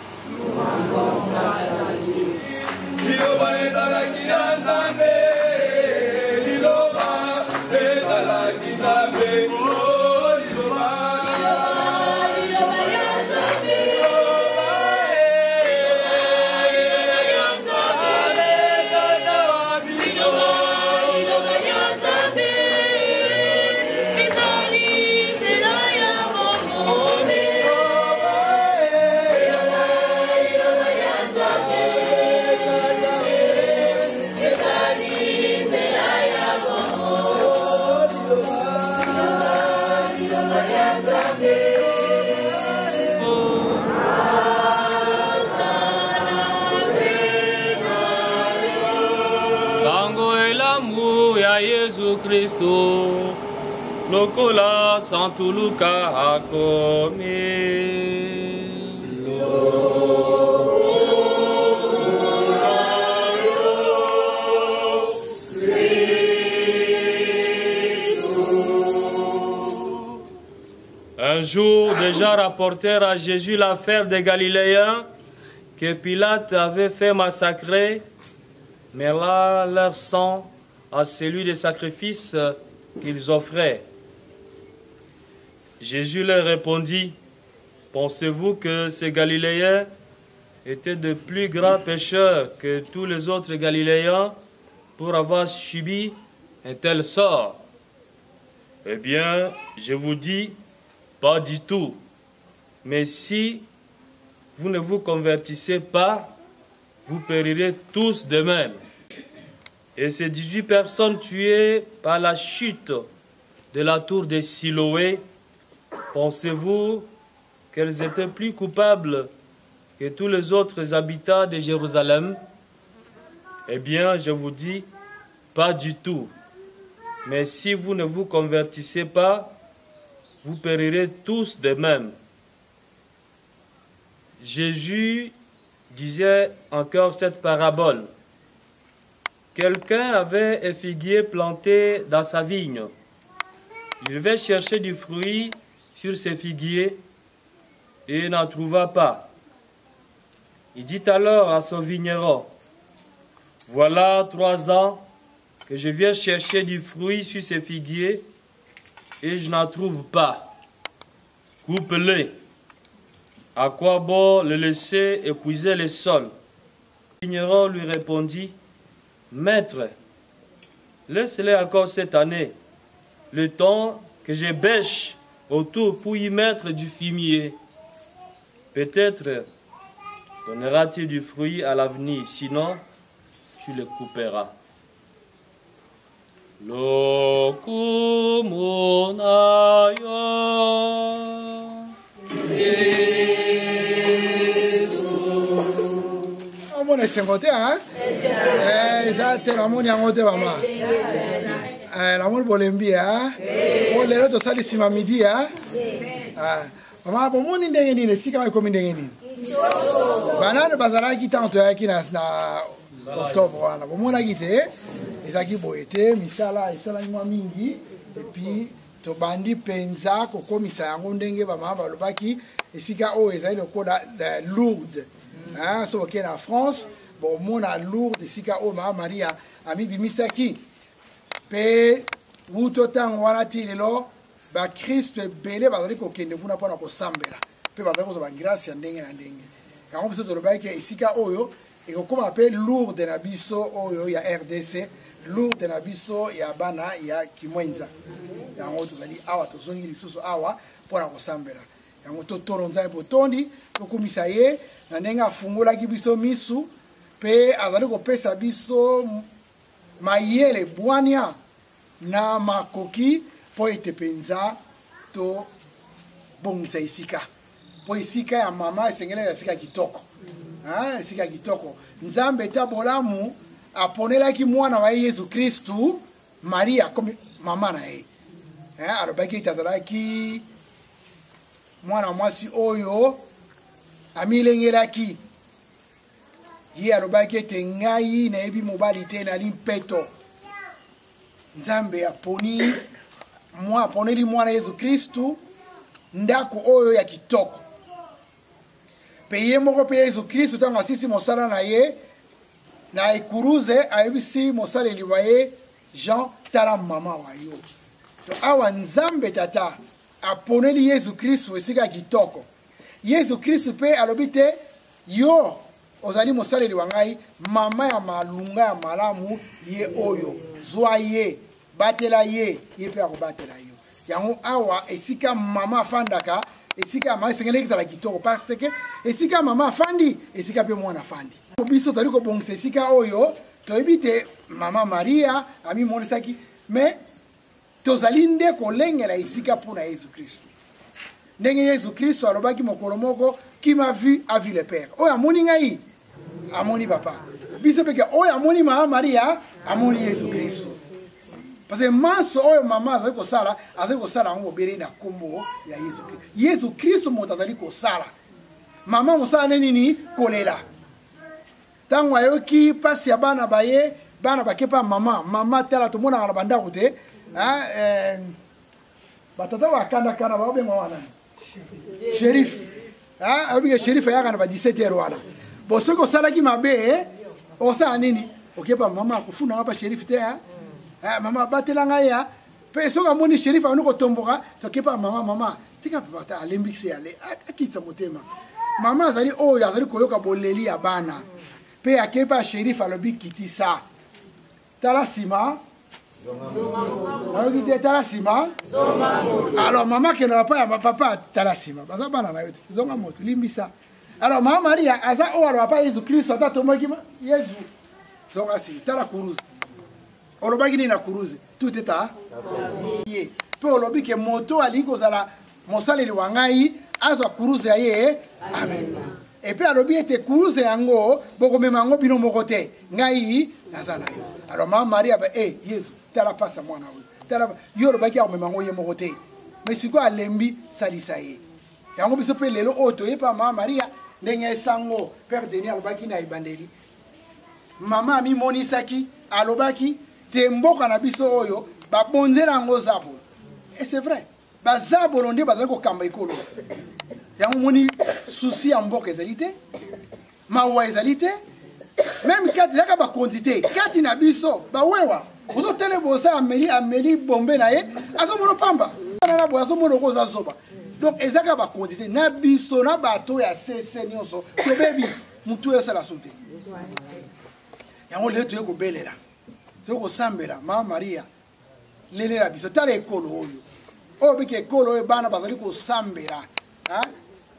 Kristo lokola santuluka akomi. Un jour, déjà rapportèrent à Jésus l'affaire des Galiléens que Pilate avait fait massacrer, mais là, leur sang à celui des sacrifices qu'ils offraient. Jésus leur répondit, pensez-vous que ces Galiléens étaient de plus grands pécheurs que tous les autres Galiléens pour avoir subi un tel sort? Eh bien, je vous dis, pas du tout. Mais si vous ne vous convertissez pas, vous périrez tous de même. Et ces dix-huit personnes tuées par la chute de la tour de Siloé, pensez-vous qu'elles étaient plus coupables que tous les autres habitants de Jérusalem? Eh bien, je vous dis, pas du tout. Mais si vous ne vous convertissez pas, vous périrez tous de même. Jésus disait encore cette parabole. Quelqu'un avait un figuier planté dans sa vigne. Il devait chercher du fruit sur ses figuiers et n'en trouva pas. Il dit alors à son vigneron, « Voilà trois ans que je viens chercher du fruit sur ces figuiers et je n'en trouve pas. Coupe-les. À quoi bon le laisser épuiser le sol? » Le vigneron lui répondit, « Maître, laisse-les encore cette année, le temps que je bêche autour pour y mettre du fumier. Peut-être Donneras-tu du fruit à l'avenir, sinon tu le couperas. Lokumonayo. On est cinquante, hein? Eh, ça, t'es la monnaie en haute, maman. Eh, la monnaie pour l'embie, hein? Pour les autres, ça, les sima midi, hein? Maman, pour mon indé, ni le sika comme indé, ni. Banane, bazara, qui tente, qui n'a pas octobre, voilà. Pour mon agité, les agis boété, misala, misala, moi mingi, et puis, to bandi penza, koko misa, on dengue, maman, balobaki, et sika o, ils aient le code lourde. Hein, so ok en France, bon mon a lourd de sika o ma Maria ami bimisaki pe wuto tang wana tilelo ba Christ belé ba ko kende kuna pona ko sambela pe ba ko ba grâce ya ndenge na ndenge ka on biso to ba ke sika oyo e ko koma pe lourd na biso oyo ya R D C lourd na biso ya bana ya kimwenza ya ngoto zali awa to zongi lisusu awa pona ko sambela ya ngoto toronza botondi to kumisa ye na nenga fungola ki biso misu pe azali kopesa biso mayele bwania na makoki po ete penza to bongisa isika po isika ya mama esengele ya sika kitoko ah sika kitoko nzambe tabolamu aponelaki mwana wa Yesu Kristu Maria comme mama na ye eh alobaki tazalaki mwana mwasi oyo amilengelaki ye alobaki ete ngai nayebi mobali te nali mpeto nzambe aponi mwa aponeli mwana Yesu Kristu ndako oyo ya kitoko pe ye moko pe Yesu Kristu ntango asisi mosala na ye na ekuruze ayebisi mosaleli wa ye Jean tala mama wa yo to awa nzambe tata aponeli Yesu Kristu esika kitoko Yesu Kristu pe alobite yo ozali mosaleli wa ngai mama ya malunga ya malamu ye oyo zwa ye batela ye ye pe akobatela yo yango awa esika mama afandaka esika mama esengeli kitala kitoko parce que esika mama afandi esika pe mwana afandi biso tali kobongisa esika oyo toyebite mama Maria amimonisaki mais tozali nde kolengela esika mpona Yesu Kristu ndenge Yesu Kristo alobaki mokolo moko qui m'a vu a vu le Père oyo amoni ngai amoni papa biso peke oyo amoni mama Maria amoni Yesu Kristo parce que maso oyo mama azali kosala azali kosala yango obere na kombo ya Yesu Kristo Yesu Kristo moto azali kosala mama mosala ne nini kolela ntango ayoki pasi ya bana baye bana bakepa mama mama tala tomonaka na bandako te batata bakandakanda baobenga wana Shérif ah abi Shérif ya kana ba dix-sept heures wana boso ko sala ki mabe o sa nini okepa mama kufuna ngapa Shérif te ah mama batela ngaya pe so ka moni Shérif anu ko tomboka to kepa mama mama tika papa alembiksi ale akitsa motema mama azali o ya azali koyoka boleli ya bana pe akepa Shérif alobi kitisa tala sima alors maman qui n'a pas papa talasima baza bana na yote zonga moto limbisa alors maman Maria aza o alors papa Yesu Kristo ata tomoki Yesu zonga si tala kuruze olobaki ni na kuruze tout est à ye pe olobi ke moto aliko zala mosaleli wa ngai azwa kuruze ya ye amen et puis alobi ete kuruze yango bokomema yango bino moko te ngai nazala yo alors maman Maria ba eh Yesu tala pasa mwana huyu tala yoro baki ya memango ye mokote mais siko alembi salisa ye yango biso pe lelo oto ye pa mama Maria ndenge sango père Denis alobaki na ibandeli mama mi monisaki alobaki te mboka na biso oyo ba bonzela ngo zabo et c'est vrai ba zabo londe bazali ko kamba ikolo yango moni souci ya mboka ezalite mawa ezalite même kati yaka ba quantité kati na biso ba wewa ozo tele bosa ameli ameli bombe na ye azo mono pamba na bo azo mono ko za zoba donc ezaka ba quantité na biso na bato ya sese nyonso to bebi mutu yo sala sunte yango le to ko belela to ko sambela mama Maria lele la biso tale ekolo oyo oyo bike ekolo oyo bana bazali ko sambela ha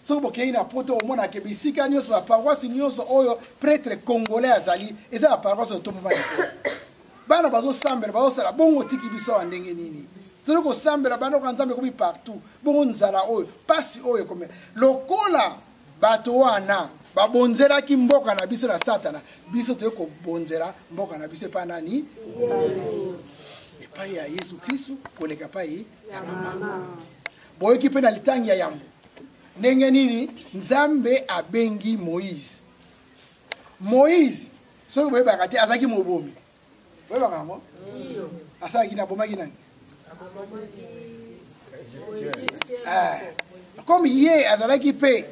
soki bokei na poto omona ke bisika nyonso baparoisse nyonso oyo prêtre congolais azali eza baparoisse otomba likolo bana bazosambela bazosala bongo tiki biso ya ndenge nini toli kosambela bana oka nzambe ekomi partout bongo nzala oyo pasi oyo ekome lokola bato wana babonzelaki mboka na biso na satana biso toye kobonzela mboka na biso epai nani epai ya yesu kristu koleka epai ya mama boyoki mpe na litangi ya yambo ndenge nini nzambe abengi moïse moïse soki boyebaka te azalaki mobomi boyebaka yango asalaki na bomaki nani comme ye azalaki mpe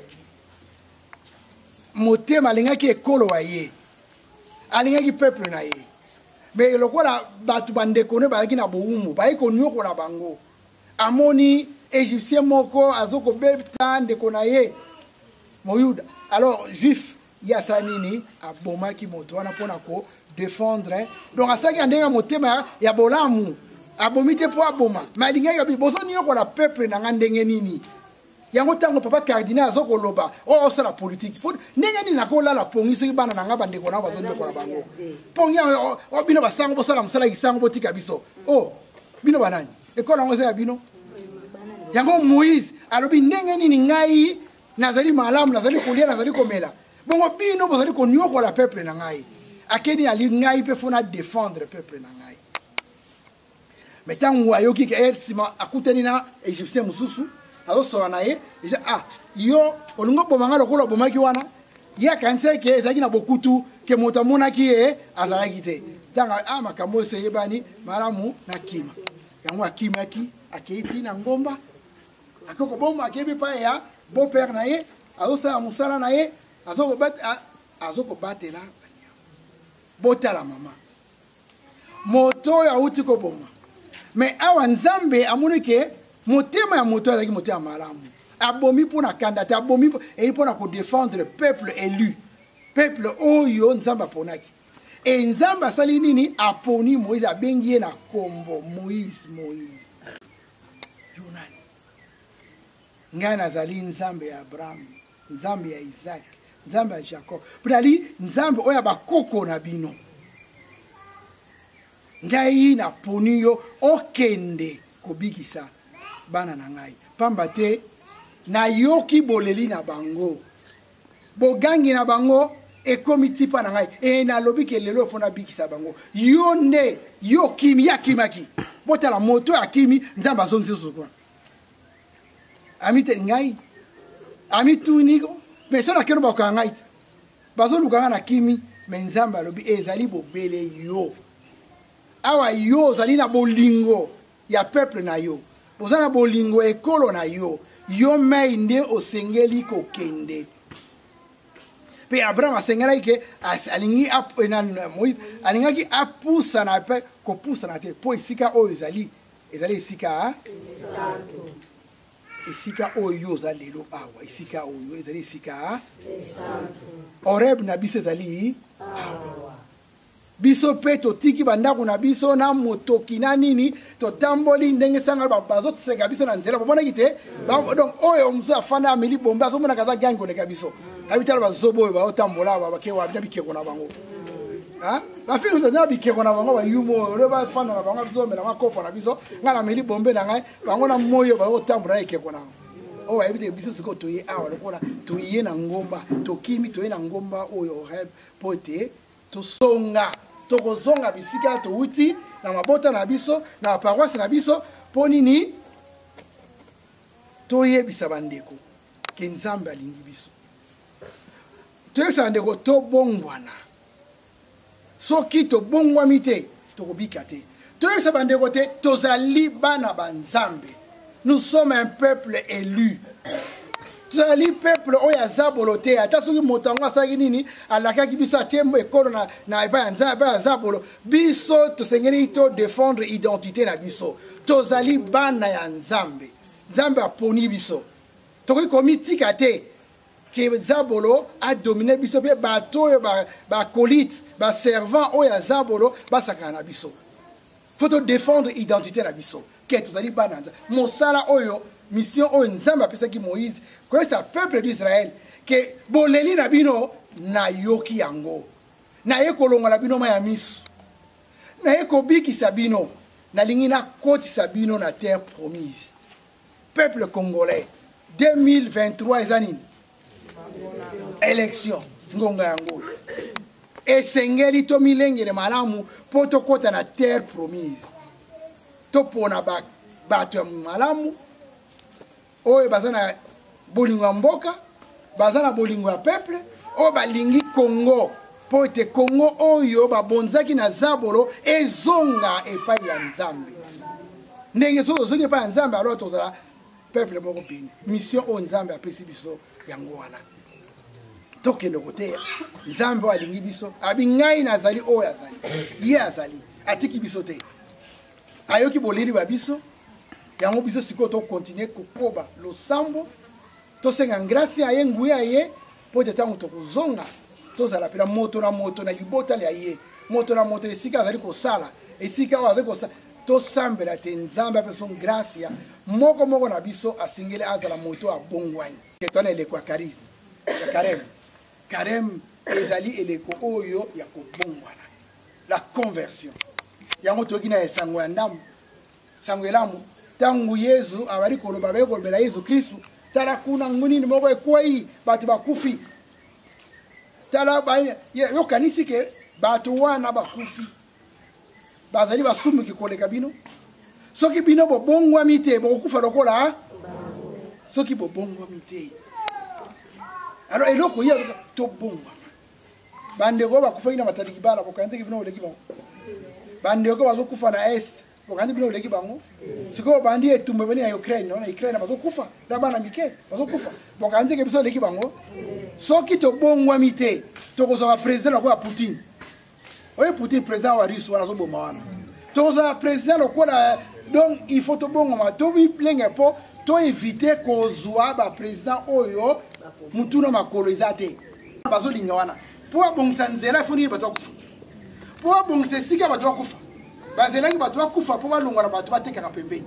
motema alingaki ekolo wa ye alingaki peuple na ye me lokola bato bandeko ne bazalaki na bowumu bayi konyokola bango amoni égyptien moko azokobeta ndeko na ye moyuda alors juif ye asala nini abomaki moto wana mpona kodefendre donc asalaki ya ndenge ya motema ya bolamu abomi te mpo aboma me alingaki abi bozonyokola peuple na nga ndenge nini yango ntango papa cardinal azokoloba oyo osala politike ndenge nini nakolala pongi soki bana na nga bandeko nao bazonyokola bango pongi bino basango bosala mosala kisango botika biso o bino banani ekolo yango eza ya bino yango moïse alobi ndenge nini ngai nazali malamu nazali kolia nazali komela bongo bino bozali konyokola peuple na ngai akeni ali ngai mpe fona défendre peuple na ngai me ntango ayoki ke er nsima akutani na égyptien mosusu azosola na ye ah yo olingo bomanga lokola obomaki wana ye akanisaki ke ezalaki na bokutu ke moto amonaki ye azalaki te ntango ah makambo oyo eyebani malamu na kima yango akimaki akei ti na ngomba akoko bomba akebi epai ya beau-père na ye azosala mosala na ye azokobatela botala mama moto oyo awuti koboma me awa nzambe amoni ke motema ya moto azalaki motema malamu abomi mpona kanda te abomi eli mpona kodefendre peuple élu peuple oyo nzambe aponaki e nzambe asali nini aponi moïse abengi ye na kombo moïse moïse yonani ngai nazali nzambe ya abraham nzambe ya isaac nzambe ya jacob mpona nzambe oyo ya bakoko na bino ngai naponi yo okende kobikisa bana na ngai pamba te nayoki boleli na bango bogangi na bango ekomi tipa na ngai e nalobi ke lelo fona bikisa bango yo nde yo kimi yakimaki botala moto akimi nzambe azongisi sukuna ami te ngai ami tuniko me so na kero bakoka ngai te bazoluka nga na kimi me nzambe alobi ezali bobele yo awa yo ozali na bolingo ya peuple na yo oza na bolingo ekolo na yo yo mei nde osengeli kokende mpe abraham asengelaki ke alingi moïse alingaki apusana mpe kopusana te mpo esika oyo ezali ezali esika esika oyo oza lelo awa esika oyo ezali esika oreb na biso ezali awa biso mpe totiki bandako na biso na motoki na nini totamboli ndenge sanga bazoseka biso na nzela bomonaki te donc oyo mosu afanda ameli bombe azomonaka aza gangi koleka biso abi tala bazobo oyo baotambola bakewa na bikeko na bango bafiki ozali na bikeko na bango bayumo oyo ole bafanda na bango azomela nga kopo na biso ngai nameli bombe na ngai bango na moyo baotambola na ekeko na bango oyo bayebi te biso sikoyo toye awa lokola toye na ngomba tokimi toye na ngomba oyo oreb mpo ete tosonga tokozonga bisika touti na mabota na biso na paroisse na biso mpo nini toyebisa bandeko ke nzambe alingi biso toyebisa bandeko tobongwana soki tobongwami te tokobika te toyebisa bandeko te tozali bana banzambe nous sommes un peuple élu tozali peuple oyo aza bolo te ata soki moto yango asalaki nini alakaki biso atie ekolo na epai ya nzambe epai aza bolo biso tosengeli todefendre identité na biso tozali bana ya nzambe nzambe aponi biso tokoki komitika te ke zabolo adomine biso mpe bato oyo bakolite baservant oyo aza bolo basakana na biso fo todefendre identité na biso ke tozali bana ya nzambe mosala oyo mission oyo nzambe apesaki moïse koyesa peuple d'Israël ke boleli na bino na yoki yango na ye kolongola bino ma ya miso na ye kobikisa bino nalingi nakotisa bino na terre promise. Peuple congolais deux mille vingt-trois eza nini élection ngonga yango esengeli tomilengele malamu po tokota na terre promise topona bato ya malamu oyo baza na bolingo ya mboka baza na bolingo ya peuple oyo balingi Congo po ete Congo oyo babonzaki na zabolo ezonga epai ya Nzambe ndenge so ozongi epai ya Nzambe alors tozala peuple moko pini mission oyo Nzambe apesi biso yango wana tokende koteya Nzambe oyo alingi biso abi ngai nazali oyo azali ye azali atiki biso te ayoki boleli ba biso yango biso sikoyo tokontinue kokoba losambo tosenga grâce ya ye nguya ye po ete ntango tokozonga tozala pela moto na moto na libota ya ye moto na moto esika azali kosala esika oyo azali kosala tosambela te Nzambe apeso grâce ya moko moko na biso asengeli azala moto abongwani etwana eleko ya charisme ya carême carême ezali eleko oyo ya kobongwana la conversion yango toyoki na esango ya ndamu sango elamu ntango Yesu abali koloba baye kolobela Yesu Kristu tala kuna ngunini moko ekwei bato bakufi tala yokanisi ke bato wana bakufi bazali basumuki koleka bino soki bino bobongwami te bokokufa lokola soki bobongwami te alors eloko ya tobongwa bandeko bakufaki na matadi kibala bokanzeki bino oleki bango bandeko bazokufa na est bokanzi bino oleki bango sikoyo bandi etumba bani na Ukraine na Ukraine bazokufa na bana mike bazokufa bokanzeki biso oleki bango soki tobongwami te tokozala président lokola Poutine oye Poutine président wa Russie wana zoboma wana tokozala président lokola donc il faut tobongoma tobilenge po to éviter kozwa ba président oyo mutuna makolo eza te bazolinga wana po abongisa nzela ifoni bato bakufa po abongisa esika bato bakufa bazelangi bato bakufa po balongwa na bato batekaka pembeni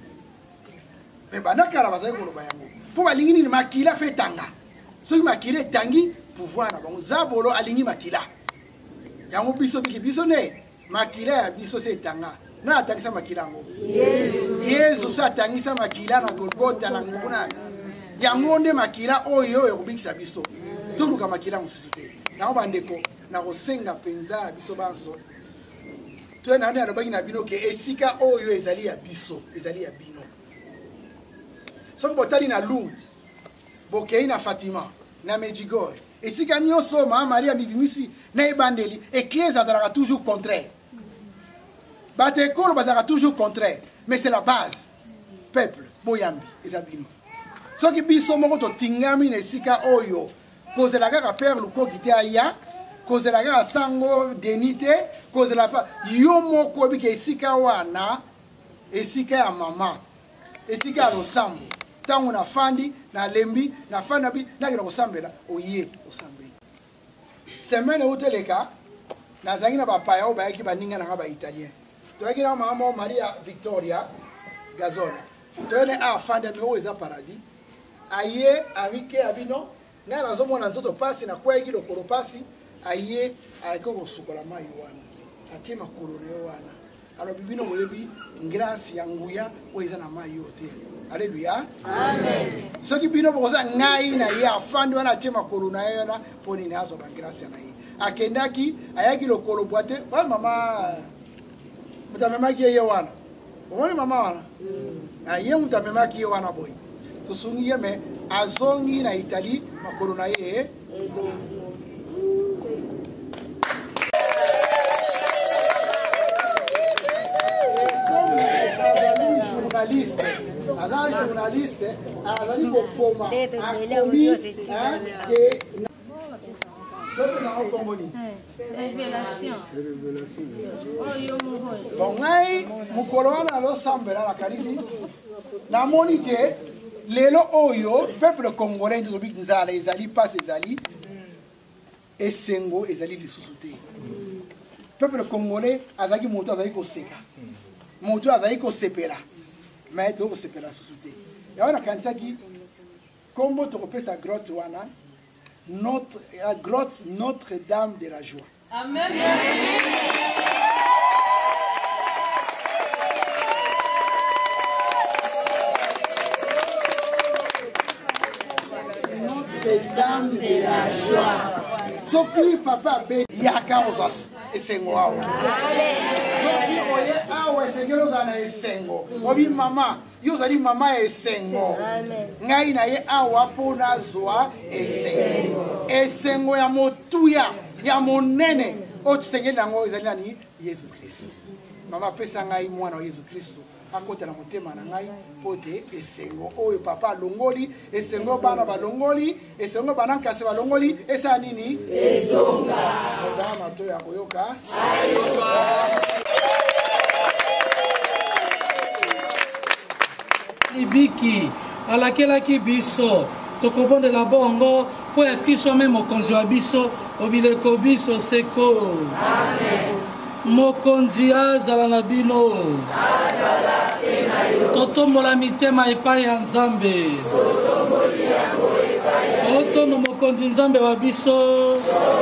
me bandakala bazali koloba yango po balingi nini makila fe etanga soki makila etangi pouvoir na bango zabolo alingi makila yango biso biki biso ne makila ya biso se etanga na atangisa makila yango Yesu so atangisa makila na Golgotha na nguna yango nde makila oyo ekobikisa biso toluka makila mosusu te yango bandeko na kosenga mpenza ya biso banso to na nde alobaki na bino ke esika oyo ezali ya biso ezali ya bino soki botali na Lourdes bokei na Fatima na Medjugorje esika nyonso Mama Maria bibimisi na ebandeli église azalaka toujours contraire bato ekolo bazalaka toujours contraire mais c'est la base peuple boyambi eza bino soki biso moko totingami na esika oyo kozela kaka père lukoki te aya kozela kaka sango deni te kozela pa yo moko obiki esika wana esika ya mama esika ya losambo ntango nafandi nalembi nafandi nabi nakenda kosambela oye osambeli semaine euteleka nazalaki na bapaya oyo bayaki baninga nanga baitalien toyaki na mama Maria Victoria Gazon toyene afandi ami oyo eza paradis aye amike abino ngai nazomona nzoto pasi nakweyaki lokolo pasi aye ayaki kosukola mai wana atie makolo ne wana alors bibino boyebi grâce ya nguya oyo eza na mai oyo te Alléluia. Amen. Soki bino bokoza ngai na ye afandi wana atie makolo na ye wana mpo nini azwa bagrâce na ye akendaki ayaki lokolo boite wa mama mutamemaki ye wana omoni mama wana aye mutamemaki ye wana boye tosungi ye me azongi na Italie makolo na ye journaliste azali journaliste azali kokoma akomi ke bon ngai mokolo wana alosambela na kanisi namoni ke lelo oyo peuple congolais nde tobiki nzala ezali pasi ezali esengo ezali lisusu te peuple congolais azalaki moto azali koseka moto azali kosepela mais tokosepela susu te yango nakanisaki Kombo tokopesa grotte wana notre la grotte Notre-Dame de la Joie. Amen. Notre-Dame de la Joie. Soki papa be yaka ozas esengo awa. Soki oye awa esengelo zana esengo. Obi mama yo zali mama esengo. Ngai na ye awa pona zwa esengo. Esengo ya motuya ya monene o tsengeli nango ezali nani Yesu Kristo. Mama pesa ngai mwana wa Yesu Kristo. Akota na motema na ngai pote esengo oyo papa longoli esengo bana balongoli esengo bana nkase balongoli esa nini ezonga ndama to ya koyoka libiki alakelaki biso tokobondela bongo po ya Kristo me mokonzi wa biso obileko biso seko amen. Mokonzi azala na bino totombola mitema epai ya Nzambe otondo mokonzi Nzambe wa biso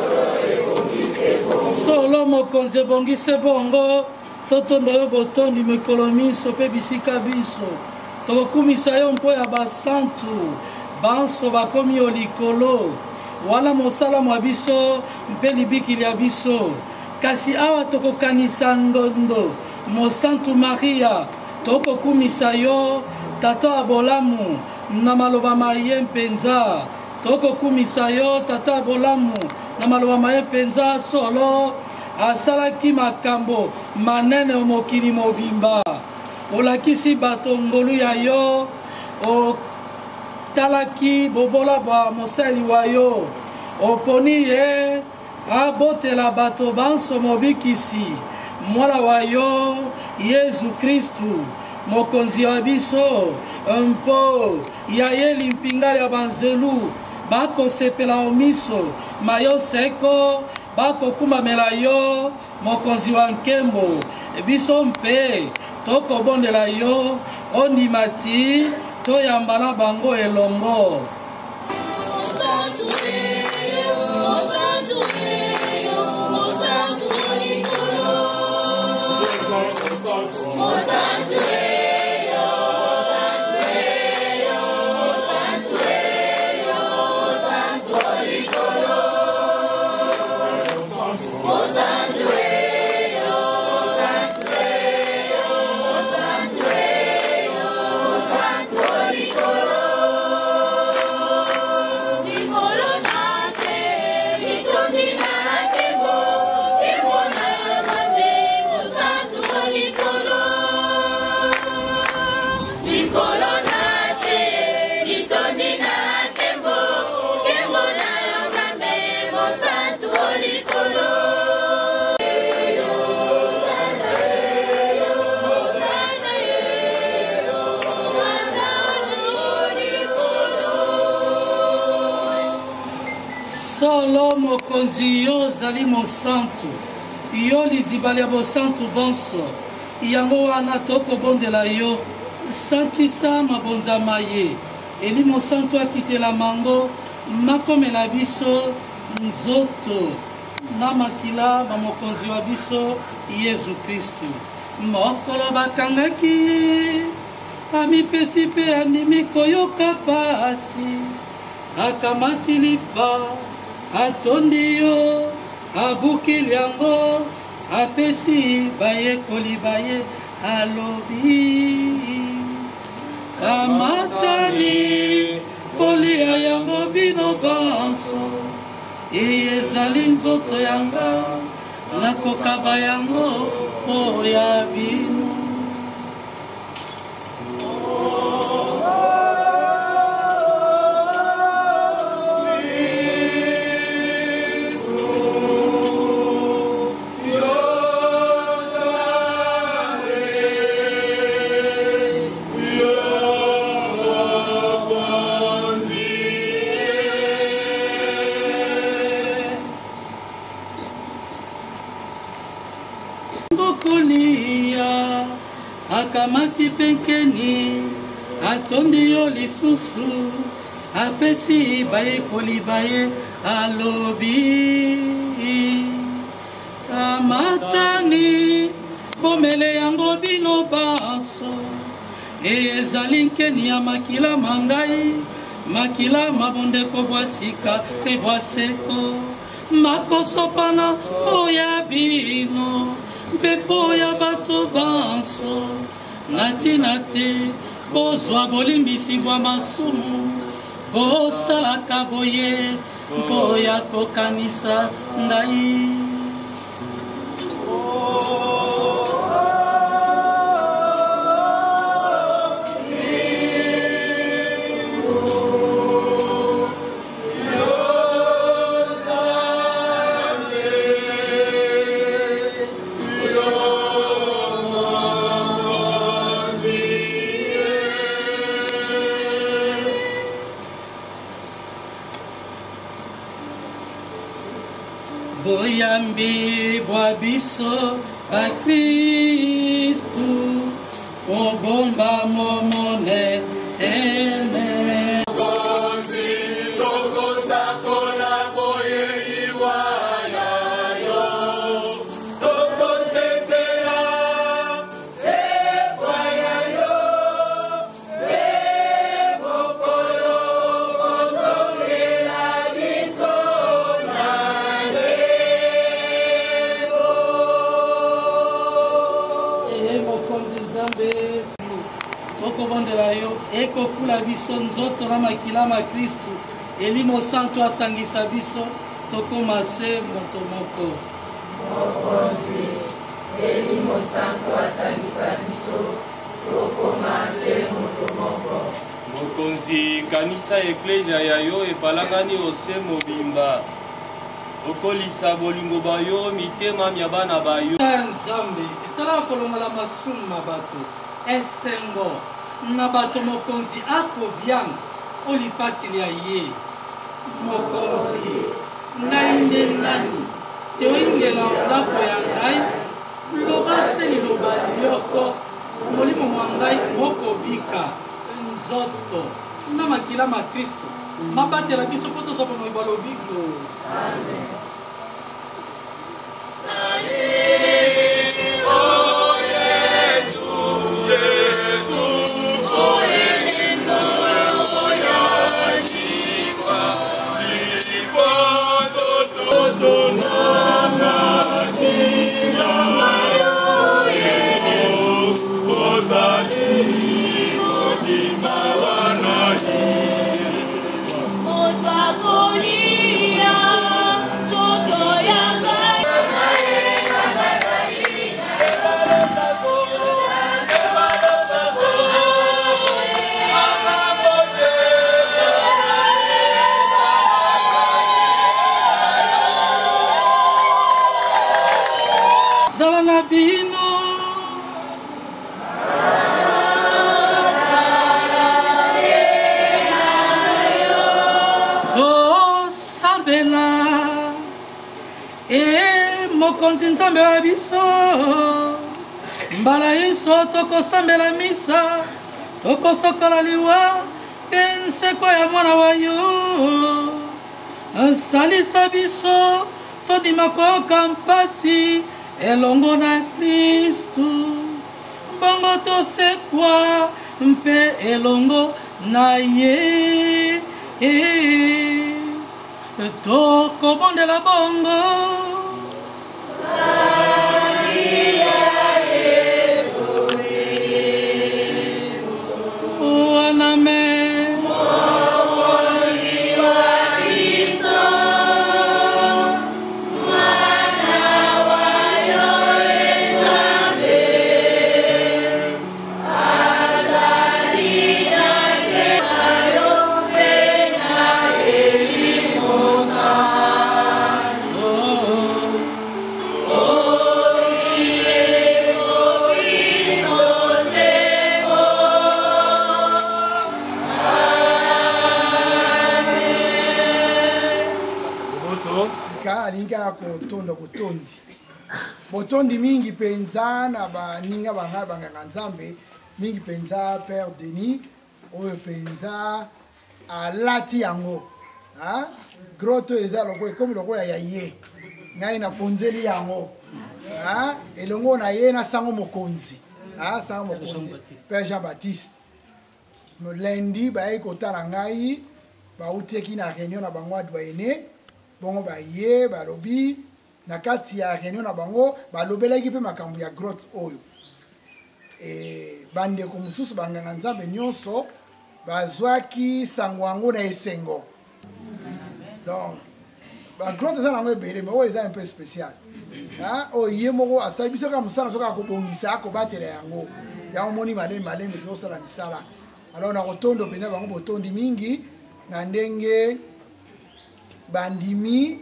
solo mokonzi ebongise bongo totondo yo botondi mikolo miso mpe bisika biso tokokumisa yo mpo ya basantu banso bakomi yo likolo wana mosala mwa biso mpe libikili ya biso kasi awa tokokanisa ndondo mosantu Maria tokokumisa yo tata ya bolamu na maloba maye mpenza tokokumisa yo tata ya bolamu na maloba maye mpenza solo asalaki makambo manene mokili mobimba olakisi bato ngolu ya yo otalaki bobola bwa mosali wa yo oponi ye abotela bato banso mobikisi mwana wa yo Yesu Kristu mokonzi wa biso mpo ya ye limpingali ya banzelu bakosepela omiso mayo seko bakokumamela yo mokonzi wa nkembo biso mpe tokobondela yo ondimati toyambana bango elongo solo mokonzi yo zali mosantu yo lizibali ya bosantu bonso yango wana tokobondela yo santisa mabonzama ye eli mosantu akitela mango makomela biso nzoto na makila bamokonzi wa biso Yesu Kristu mokolo bakangaki amipesi mpe andimi koyoka pasi akamati lipa atondi yo abukili yango apesi bayekoli baye alobi kamatani kolia yango bino banso ezali nzoto yanga nakokaba yango oya bino akamati penkeni atondi yo lisusu apesi bayekoli baye alobi amatani bomele yango bino baso ezali nkeni ya makila mangai makila mabondeko bwa sika te bwa seko makosopana oya bino mpepo ya bato banso natina te bozwa bolimbisi bwa masumu bosalaka boye mpo ya kokanisa ngai boyambi bwa biso bakristu obomba momone ene ekokula biso nzoto na makila ma Kristu elimo santo asangisa biso tokoma se moto moko mokonzi elimo santo asangisa biso tokoma se moto moko mokonzi kanisa eklesia ya yo epalangani ose mobimba okolisa bolingo bayo mitema mya bana bayo nzambe etala kolongola masumu na bato esengo na bato mokonzi akobianga olipatili ya ye mokonzi ngai nde nani te oyingela ndako ya ngai loba se liloba lioko molimo mwa ngai mokobika nzoto na makila ma Kristo mabatela biso mpo tozwa bomo balobiko amen. mokonzi nzambe wa biso mbala iso tokosambela misa tokosokola liwa mpe nseko ya mwana wa yo salisa biso tondima koyoka mpasi elongo na Kristu bongo tosekwa mpe elongo na ye tokobondela bongo kotondo kotondi botondi mingi penza na baninga banga banga nzambe mingi penza Père Denis oyo penza alati yango grotte eza lokola comme lokola ya ye ngai na ponzeli yango elongo na ye na sango mokonzi sango mokonzi Père Jean-Baptiste lundi baye kotala ngai bauteki na réunion na bango adwayene bongo baye balobi na kati ya réunion na bango balobelaki mpe makambo ya grotte oyo bandeko mosusu banganga nzambe nyonso bazwaki sango yango na esengo donc bagrotte eza nango ebele me oyo eza un peu spécial oyo ye moko asali biso kaka mosala soki akobongisa akobatela yango yango moni malemi malemi tozosala misala alors na kotondo mpenza bango botondi mingi na ndenge bandimi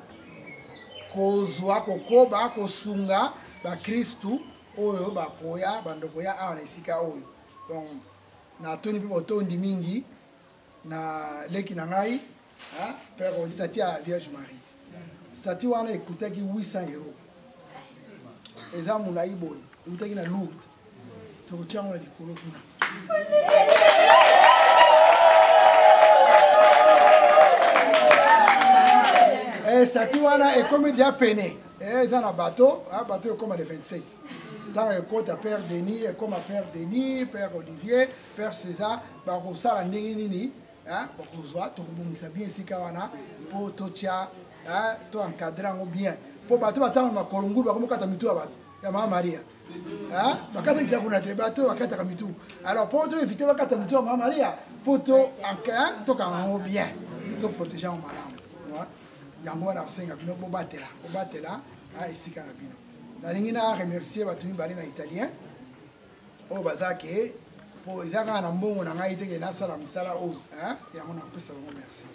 kozwa kokoba kosunga bakristu oyo bakoya bandoko ya awa na esika oyo donc natoni mpe botondi mingi na leki na ngai père odi stati ya Vierge Marie stati wana ekutaki huit cents euros eza molai boye ekutaki na Lourdes tokotia yango na likolo kuna stati wana ekomi dia pene eza na bateau bateau ekoma le vingt-sept ntango ekota Père Denis ekoma Père Denis Père Olivier Père César bakosala ndenge nini bakozwa tokobongisa bien esika wana mpo totia toencadre yango bien mpo bato batanga makolo ngulu bakomokata mitu ya bato ya mama Maria bakataki tia kuna te bato bakataka mitu alors mpo toevite bakata mitu ya mama Maria mpo tokanga yango bien toprotege yango malamu yango wana kosenga bino bobatela bobatela esika na bino nalingi na remercier bato mibale na italien oyo bazake po eza kaka na mbongo na ngai teke nasala misala oyo yango nakopesa bango merci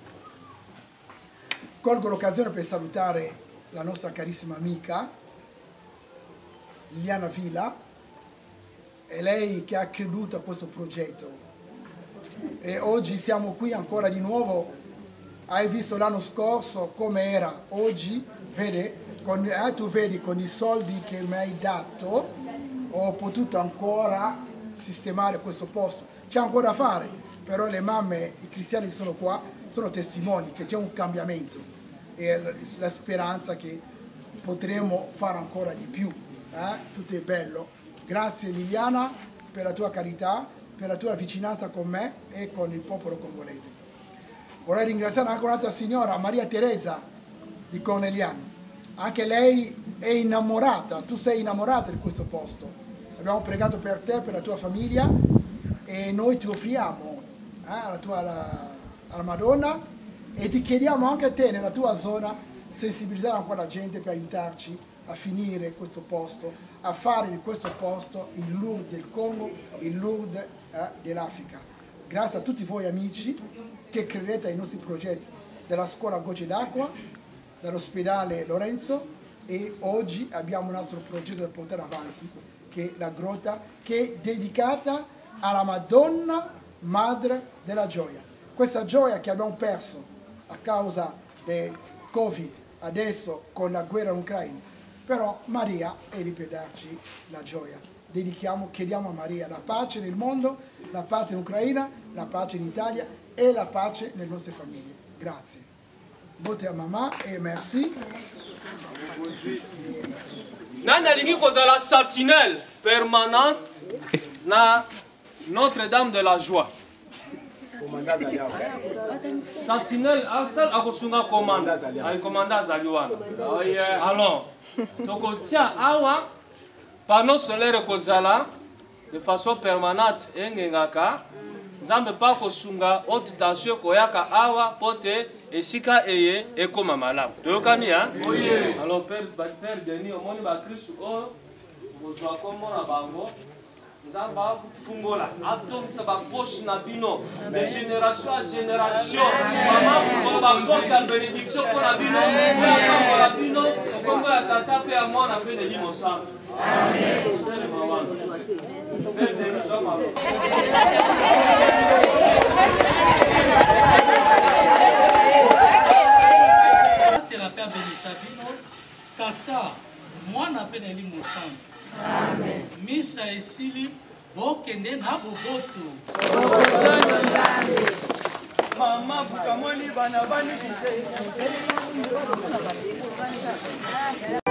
colgo l'occasione per salutare la nostra carissima amica Liliana Villa, è lei che ha creduto a questo progetto e oggi siamo qui ancora di nuovo. Hai visto l'anno scorso come era, oggi vedi, con, eh, tu vedi con i soldi che mi hai dato ho potuto ancora sistemare questo posto. C'è ancora da fare, però le mamme, i cristiani che sono qua, sono testimoni che c'è un cambiamento e la speranza che potremo fare ancora di più. Eh? Tutto è bello. Grazie Liliana per la tua carità, per la tua vicinanza con me e con il popolo congolese. Vorrei ringraziare anche un'altra signora, Maria Teresa di Corneliano. Anche lei è innamorata, tu sei innamorata di questo posto. Abbiamo pregato per te, per la tua famiglia e noi ti offriamo eh, alla, tua, alla, alla Madonna e ti chiediamo anche a te nella tua zona sensibilizzare ancora la gente per aiutarci a finire questo posto, a fare di questo posto il Lourdes del Congo, il Lourdes eh, dell'Africa. Grazie a tutti voi amici che credete ai nostri progetti della scuola Gocce d'Acqua, dall'ospedale Lorenzo e oggi abbiamo un altro progetto da portare avanti che è la grotta che è dedicata alla Madonna Madre della Gioia. Questa gioia che abbiamo perso a causa del Covid, adesso con la guerra in Ucraina, però Maria è lì per darci la gioia. Dedichiamo, chiediamo a Maria la pace nel mondo, la pace in Ucraina, la pace in Italia e la pace nelle nostre famiglie. Grazie. Vote a mamma e merci. Nana lingi kozala sentinelle permanente na Notre-Dame de la Joie. Sentinelle asal akosunga commande. Ay commanda zaliwana. Alors, tokotia awa panneau solaire kozala de façon permanente engengaka. Nzambe pa kosunga haute tension koyaka awa pote esika eye ekoma malamu. Toyokani ya? Oye. Alors père Père Denis omoni ba Kristo o bozwa kombo na bango. Nzambe afungola atongisa ba poche na bino de génération à génération. Mama fungola ba compte à bénédiction pour la bino. Pour la bino kombo ya tata pe ya mwana pe de limo santo. Amen. Père Denis zoma. La Père Benisabino, Tata, moi n'appelle les moussantes. Amen. Misa esili, bokende na boboto. Mama bukamoni bana bani kise.